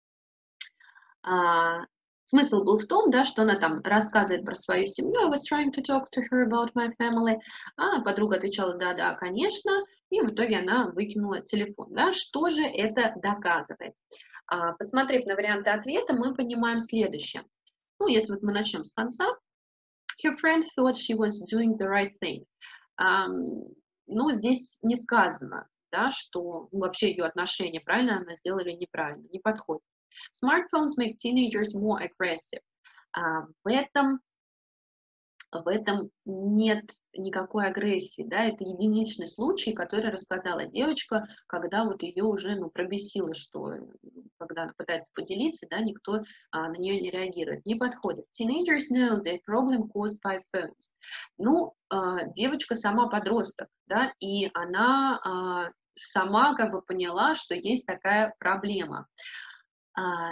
Смысл был в том, да, что она там рассказывает про свою семью. I was trying to talk to her about my family. А подруга отвечала, да-да, конечно. И в итоге она выкинула телефон. Да. Что же это доказывает? А, посмотрев на варианты ответа, мы понимаем следующее. Ну, если вот мы начнем с конца. Her friend thought she was doing the right thing. Um, ну, здесь не сказано, да, что ну, вообще ее отношения правильно она сделала или неправильно. Не подходит. Smartphones make teenagers more aggressive. А, в этом, в этом нет никакой агрессии, да, это единичный случай, который рассказала девочка, когда вот ее уже, ну, пробесило, что когда она пытается поделиться, да, никто а, на нее не реагирует, не подходит. Teenagers know the problem caused by phones. Ну, а, девочка сама подросток, да, и она а, сама как бы поняла, что есть такая проблема. А,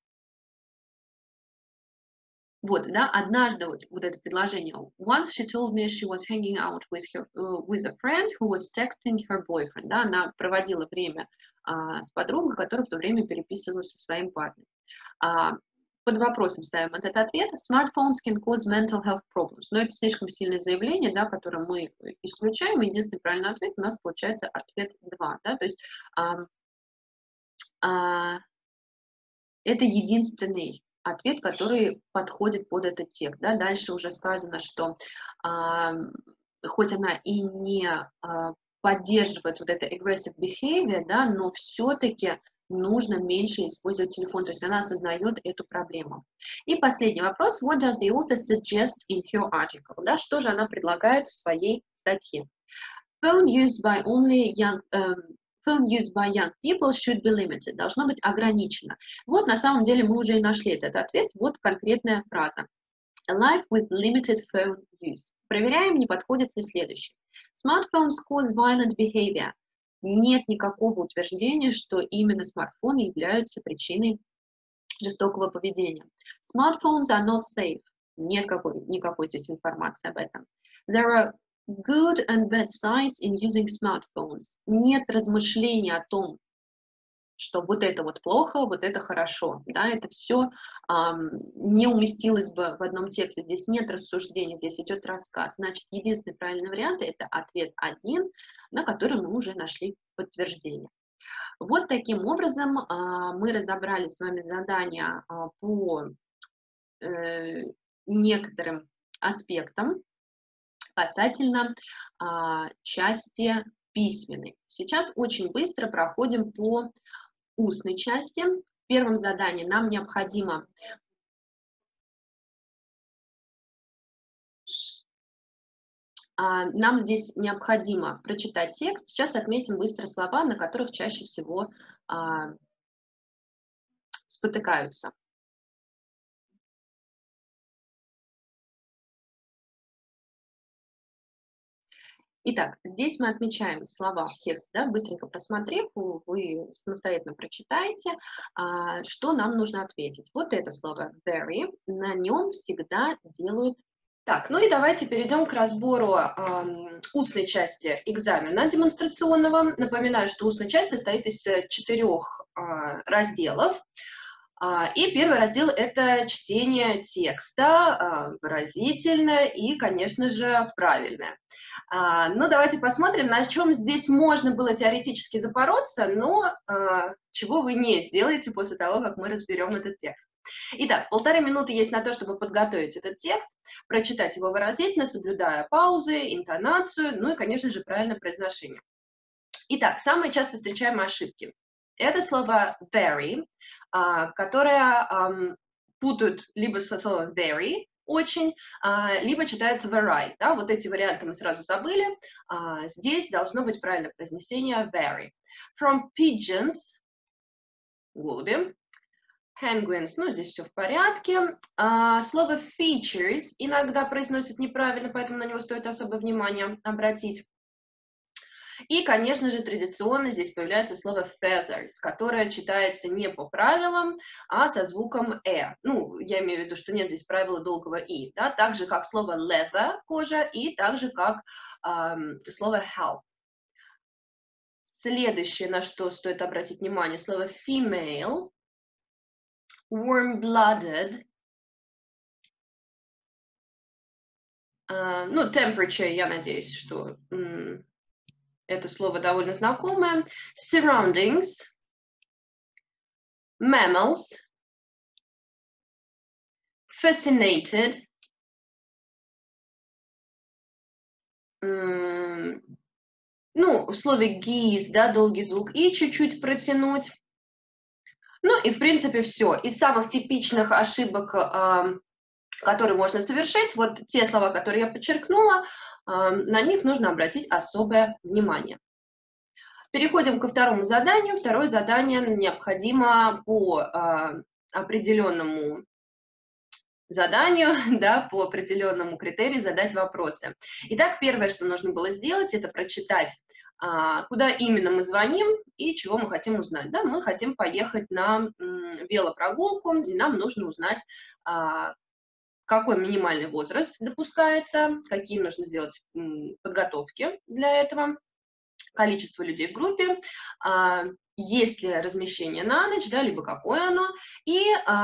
вот, да, однажды вот, вот это предложение. Once she told me she was hanging out with her uh, with a friend who was texting her boyfriend. Да, она проводила время а, с подругой, которая в то время переписывалась со своим парнем. А, под вопросом ставим этот ответ. Smartphones can cause mental health problems. Но это слишком сильное заявление, да, которое мы исключаем. Единственный правильный ответ у нас получается ответ два. Да, то есть а, а, это единственный ответ, который подходит под этот текст. Да? Дальше уже сказано, что а, хоть она и не а, поддерживает вот это aggressive behavior, да, но все-таки нужно меньше использовать телефон, то есть она осознает эту проблему. И последний вопрос. What does the author suggest in her article? Да? Что же она предлагает в своей статье? Phone used by only young... Um, Phone used by young people should be limited. Должно быть ограничено. Вот на самом деле мы уже и нашли этот ответ. Вот конкретная фраза. A life with limited phone use. Проверяем, не подходит ли следующее. Smartphones cause violent behavior. Нет никакого утверждения, что именно смартфоны являются причиной жестокого поведения. Smartphones are not safe. Нет какой, никакой здесь информации об этом. There are good and bad sides in using smartphones. Нет размышлений о том, что вот это вот плохо, вот это хорошо, да, это все um, не уместилось бы в одном тексте, здесь нет рассуждений, здесь идет рассказ, значит, единственный правильный вариант – это ответ один, на который мы уже нашли подтверждение. Вот таким образом uh, мы разобрали с вами задания uh, по uh, некоторым аспектам касательно uh, части письменной. Сейчас очень быстро проходим по устной части. В первом задании нам необходимо нам здесь необходимо прочитать текст. Сейчас отметим быстро слова, на которых чаще всего а, спотыкаются. Итак, здесь мы отмечаем слова в тексте, да, быстренько просмотрев, вы самостоятельно прочитаете, а, что нам нужно ответить. Вот это слово very, на нем всегда делают. Так, ну и давайте перейдем к разбору э, устной части экзамена демонстрационного. Напоминаю, что устная часть состоит из четырех э, разделов. Uh, и первый раздел – это чтение текста, uh, выразительное и, конечно же, правильное. Uh, ну, давайте посмотрим, на чем здесь можно было теоретически запороться, но uh, чего вы не сделаете после того, как мы разберем этот текст. Итак, полторы минуты есть на то, чтобы подготовить этот текст, прочитать его выразительно, соблюдая паузы, интонацию, ну и, конечно же, правильное произношение. Итак, самые часто встречаемые ошибки. Это слово very, которое путают либо со словом very, очень, либо читается very. Да? Вот эти варианты мы сразу забыли. Здесь должно быть правильное произнесение very. From pigeons, голуби. Penguins, ну, здесь все в порядке. А, слово features иногда произносят неправильно, поэтому на него стоит особое внимание обратить. И, конечно же, традиционно здесь появляется слово feathers, которое читается не по правилам, а со звуком «э». Ну, я имею в виду, что нет здесь правила долгого «и», да, так же, как слово leather, кожа, и так же, как эм, слово health. Следующее, на что стоит обратить внимание, слово female, warm-blooded, uh, ну, temperature, я надеюсь, что м, это слово довольно знакомое. Surroundings, mammals, fascinated, м, ну, в слове geese, да, долгий звук, и чуть-чуть протянуть. Ну, и, в принципе, все. Из самых типичных ошибок, э, которые можно совершить, вот те слова, которые я подчеркнула, на них нужно обратить особое внимание. Переходим ко второму заданию. Второе задание необходимо по э, определенному заданию, да, по определенному критерию задать вопросы. Итак, первое, что нужно было сделать, это прочитать, э, куда именно мы звоним и чего мы хотим узнать. Да, мы хотим поехать на э, велопрогулку, и нам нужно узнать, э, какой минимальный возраст допускается, какие нужно сделать подготовки для этого, количество людей в группе, есть ли размещение на ночь, да, либо какое оно, и,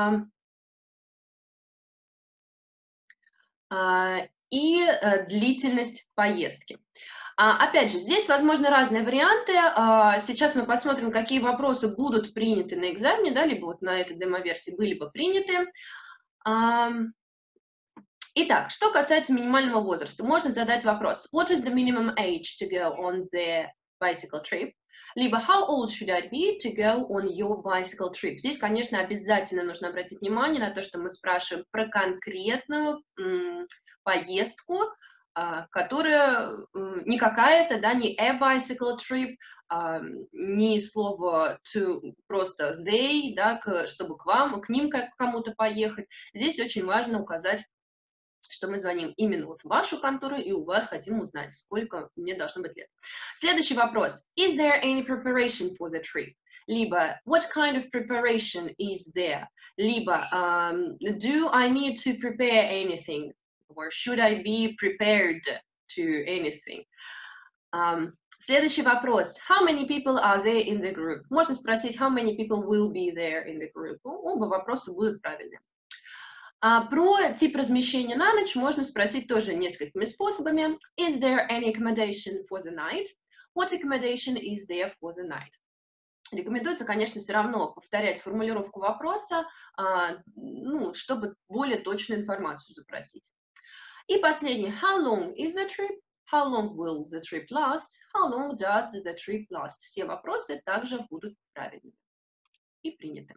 и длительность поездки. Опять же, здесь возможны разные варианты. Сейчас мы посмотрим, какие вопросы будут приняты на экзамене, да, либо вот на этой демо-версии были бы приняты. Итак, что касается минимального возраста, можно задать вопрос: What is the minimum age to go on the bicycle trip? Либо How old should I be to go on your bicycle trip? Здесь, конечно, обязательно нужно обратить внимание на то, что мы спрашиваем про конкретную м, поездку, а, которая м, не какая-то, да, не a bicycle trip, а, не слово to, просто they, да, к, чтобы к вам, к ним как к кому-то поехать. Здесь очень важно указать, что мы звоним именно вот в вашу контору и у вас хотим узнать, сколько мне должно быть лет. Следующий вопрос. Is there any preparation for the trip? Либо what kind of preparation is there? Либо um, do I need to prepare anything? Or should I be prepared to anything? Um, Следующий вопрос. How many people are there in the group? Можно спросить, how many people will be there in the group? Оба вопроса будут правильными. А про тип размещения на ночь можно спросить тоже несколькими способами. Is there any accommodation for the night? What accommodation is there for the night? Рекомендуется, конечно, все равно повторять формулировку вопроса, а, ну, чтобы более точную информацию запросить. И последний. How long is the trip? How long will the trip last? How long does the trip last? Все вопросы также будут правильными и приняты.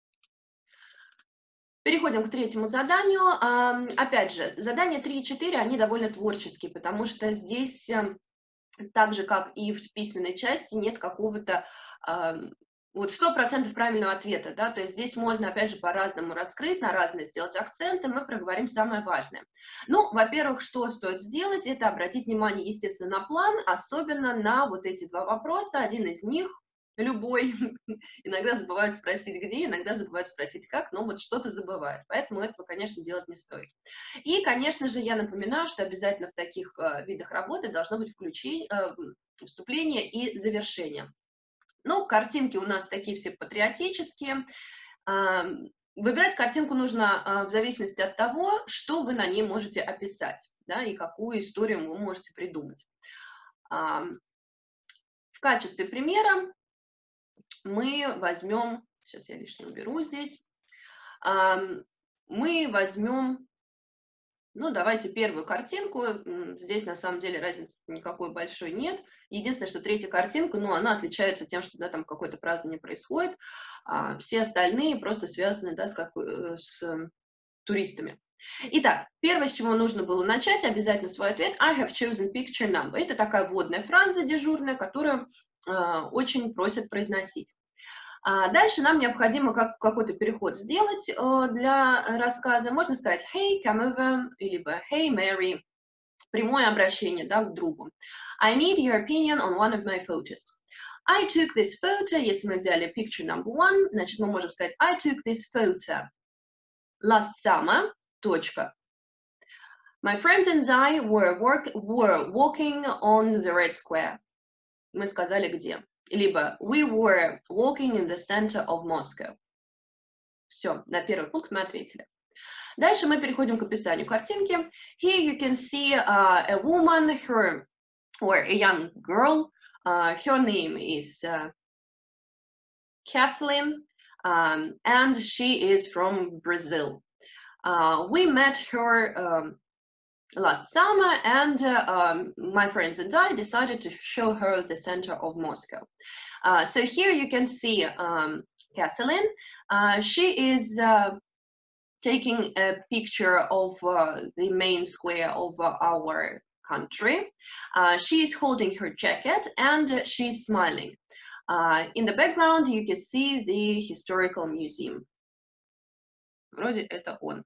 Переходим к третьему заданию. Опять же, задания три и четыре, они довольно творческие, потому что здесь, так же, как и в письменной части, нет какого-то вот сто процентов правильного ответа, да, то есть здесь можно, опять же, по-разному раскрыть, на разные сделать акценты, мы проговорим самое важное. Ну, во-первых, что стоит сделать, это обратить внимание, естественно, на план, особенно на вот эти два вопроса, один из них, любой, иногда забывают спросить где, иногда забывают спросить как, но вот что-то забывают, поэтому этого, конечно, делать не стоит. И, конечно же, я напоминаю, что обязательно в таких э, видах работы должно быть включение, э, вступление и завершение. Ну, картинки у нас такие все патриотические. Выбирать картинку нужно в зависимости от того, что вы на ней можете описать, да, и какую историю вы можете придумать. В качестве примера мы возьмем, сейчас я лишнее уберу здесь, мы возьмем, ну, давайте первую картинку. Здесь, на самом деле, разницы никакой большой нет. Единственное, что третья картинка, ну, она отличается тем, что, да, там какое-то празднование происходит, а все остальные просто связаны, да, с, как, с туристами. Итак, первое, с чего нужно было начать, обязательно свой ответ. I have chosen picture number. Это такая вводная фраза дежурная, которую э, очень просят произносить. А дальше нам необходимо как, какой-то переход сделать э, для рассказа. Можно сказать «Hey, come over», либо «Hey, Mary». Прямое обращение, да, к другу. «I need your opinion on one of my photos». «I took this photo», если мы взяли picture number one, значит, мы можем сказать «I took this photo last summer», точка. «My friends and I were, work, were walking on the Red Square». Мы сказали где. Либо «We were walking in the center of Moscow». Все, на первый пункт мы ответили. Дальше мы переходим к описанию картинки. Here you can see uh, a woman, her, or a young girl. Uh, her name is uh, Kathleen, um, and she is from Brazil. Uh, we met her um, last summer, and uh, um, my friends and I decided to show her the center of Moscow. Uh, so here you can see um, Kathleen. Uh, she is uh, taking a picture of uh, the main square of uh, our country. Uh, she is holding her jacket and uh, she's smiling. Uh, in the background you can see the historical museum. Вроде это он.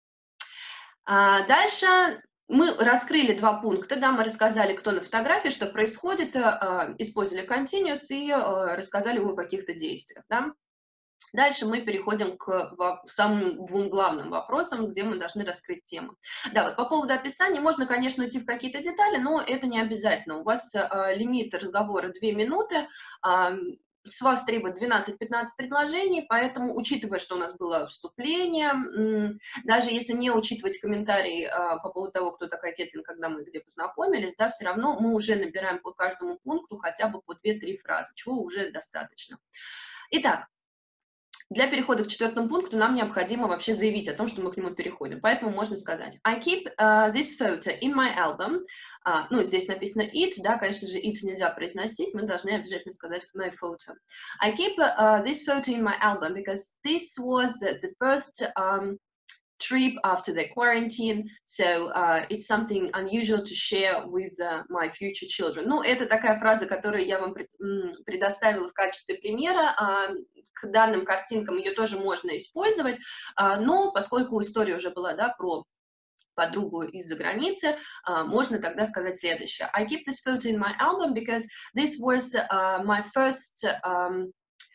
Uh, дальше мы раскрыли два пункта, да, мы рассказали, кто на фотографии, что происходит, uh, использовали continuous и uh, рассказали о каких-то действиях, да. Дальше мы переходим к самым двум главным вопросам, где мы должны раскрыть тему. Да, вот по поводу описания можно, конечно, уйти в какие-то детали, но это не обязательно. У вас э, лимит разговора две минуты, э, с вас требует двенадцать-пятнадцать предложений, поэтому, учитывая, что у нас было вступление, э, даже если не учитывать комментарии э, по поводу того, кто такая Кэтлин, когда мы где познакомились, да, все равно мы уже набираем по каждому пункту хотя бы по две-три фразы, чего уже достаточно. Итак, для перехода к четвертому пункту нам необходимо вообще заявить о том, что мы к нему переходим. Поэтому можно сказать I keep uh, this photo in my album. Uh, ну, здесь написано it, да, конечно же, it нельзя произносить, мы должны обязательно сказать my photo. I keep uh, this photo in my album because this was the, the first um, trip after the quarantine, so uh, it's something unusual to share with uh, my future children. Ну, это такая фраза, которую я вам предоставила в качестве примера. Uh, к данным картинкам ее тоже можно использовать, uh, но поскольку история уже была, да, про подругу из-за границы, uh, можно тогда сказать следующее. I keep this photo in my album because this was uh, my first um,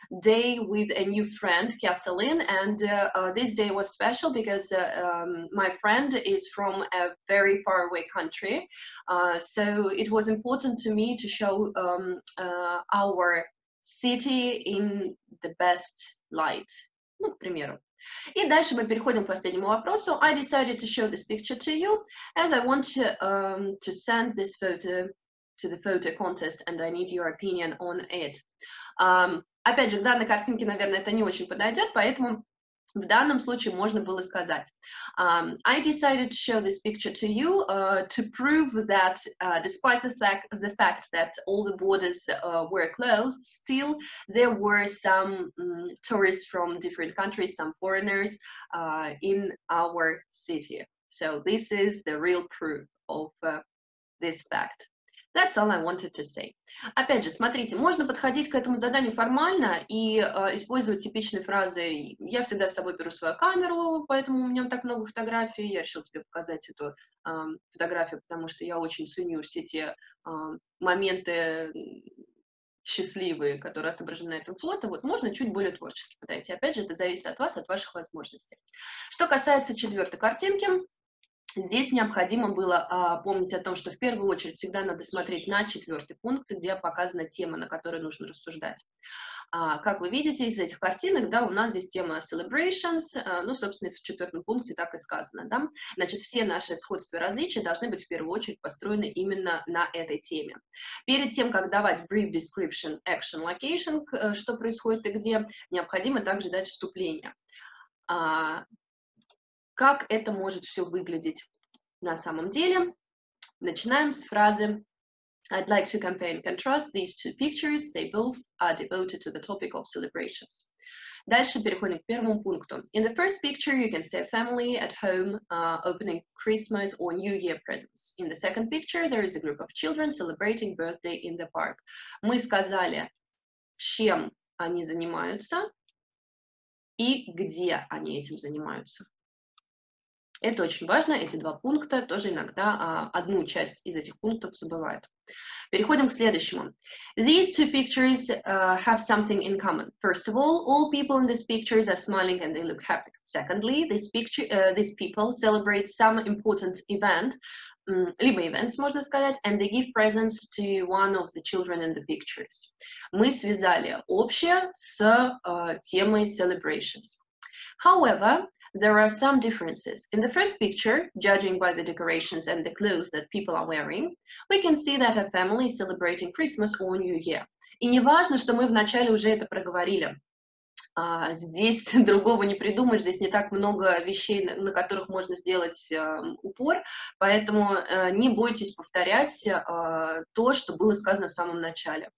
day with a new friend, Kathleen, and uh, uh, this day was special because uh, um, my friend is from a very far away country, uh, so it was important to me to show um, uh, our city in the best light. Ну, к примеру. И дальше мы переходим к последнему вопросу. I decided to show this picture to you as I want to, um, to send this photo to the photo contest and I need your opinion on it. Um, опять же, к данной картинке, наверное, это не очень подойдет, поэтому в данном случае можно было сказать um, I decided to show this picture to you uh, to prove that uh, despite the fact, the fact that all the borders uh, were closed, still there were some um, tourists from different countries, some foreigners uh, in our city. So this is the real proof of uh, this fact. That's all I wanted to say. Опять же, смотрите, можно подходить к этому заданию формально и э, использовать типичные фразы. Я всегда с собой беру свою камеру, поэтому у меня так много фотографий. Я решил тебе показать эту э, фотографию, потому что я очень ценю все те э, моменты счастливые, которые отображены на этом фото. Вот можно чуть более творчески подойти. Опять же, это зависит от вас, от ваших возможностей. Что касается четвертой картинки, здесь необходимо было а, помнить о том, что в первую очередь всегда надо смотреть на четвертый пункт, где показана тема, на которой нужно рассуждать. А, как вы видите из этих картинок, да, у нас здесь тема celebrations, а, ну, собственно, в четвертом пункте так и сказано, да. Значит, все наши сходства и различия должны быть в первую очередь построены именно на этой теме. Перед тем, как давать brief description, action, location, что происходит и где, необходимо также дать вступление. А, Как это может все выглядеть на самом деле? Начинаем с фразы I'd like to compare and contrast these two pictures. They both are devoted to the topic of celebrations. Дальше переходим к первому пункту. In the first picture, you can see a family at home uh, opening Christmas or New Year presents. In the second picture, there is a group of children celebrating birthday in the park. Мы сказали, чем они занимаются и где они этим занимаются. Это очень важно, эти два пункта тоже иногда а, одну часть из этих пунктов забывают. Переходим к следующему. These two pictures uh, have something in common. First of all, all people in these pictures are smiling and they look happy. Secondly, this picture, uh, these people celebrate some important event, um, либо events, можно сказать, and they give presents to one of the children in the pictures. Мы связали общее с uh, темой celebrations. However, there are some differences. In the first picture, judging by the decorations and the clothes that people are wearing, we can see that a family is celebrating Christmas or New Year. И не важно, что мы вначале уже это проговорили. А, здесь другого не придумать, здесь не так много вещей, на, на которых можно сделать э, упор, поэтому э, не бойтесь повторять э, то, что было сказано в самом начале.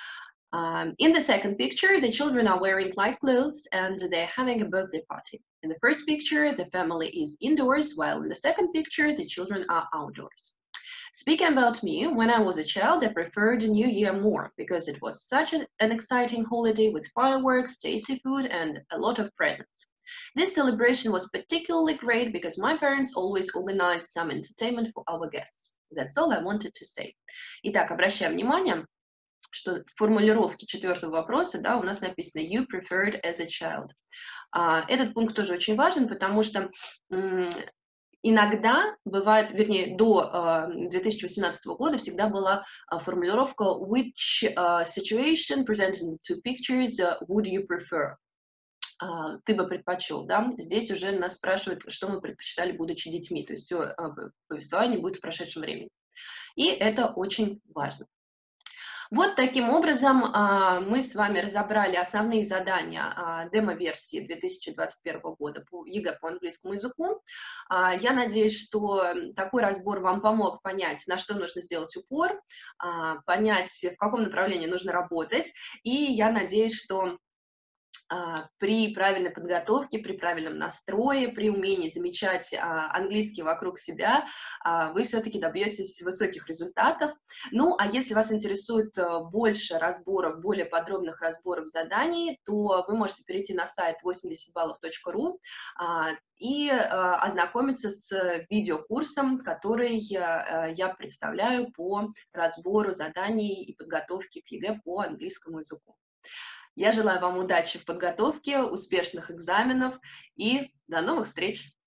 Um, in the second picture, the children are wearing light clothes and they're having a birthday party. In the first picture, the family is indoors, while in the second picture, the children are outdoors. Speaking about me, when I was a child, I preferred New Year more because it was such an, an exciting holiday with fireworks, tasty food, and a lot of presents. This celebration was particularly great because my parents always organized some entertainment for our guests. That's all I wanted to say. Итак, обращаем внимание, что в формулировке четвертого вопроса, да, у нас написано you preferred as a child. А, этот пункт тоже очень важен, потому что м, иногда бывает, вернее, до а, две тысячи восемнадцатого года всегда была а, формулировка which uh, situation presented in two pictures uh, would you prefer? А, ты бы предпочел, да? Здесь уже нас спрашивают, что мы предпочитали, будучи детьми, то есть все а, повествование будет в прошедшем времени. И это очень важно. Вот таким образом а, мы с вами разобрали основные задания а, демо-версии две тысячи двадцать первого года по ЕГЭ по английскому языку. А, я надеюсь, что такой разбор вам помог понять, на что нужно сделать упор, а, понять, в каком направлении нужно работать. И я надеюсь, что при правильной подготовке, при правильном настрое, при умении замечать а, английский вокруг себя, а, вы все-таки добьетесь высоких результатов. Ну, а если вас интересует больше разборов, более подробных разборов заданий, то вы можете перейти на сайт восемьдесят баллов точка ру а, и а, ознакомиться с видеокурсом, который а, я представляю по разбору заданий и подготовке к ЕГЭ по английскому языку. Я желаю вам удачи в подготовке, успешных экзаменов и до новых встреч!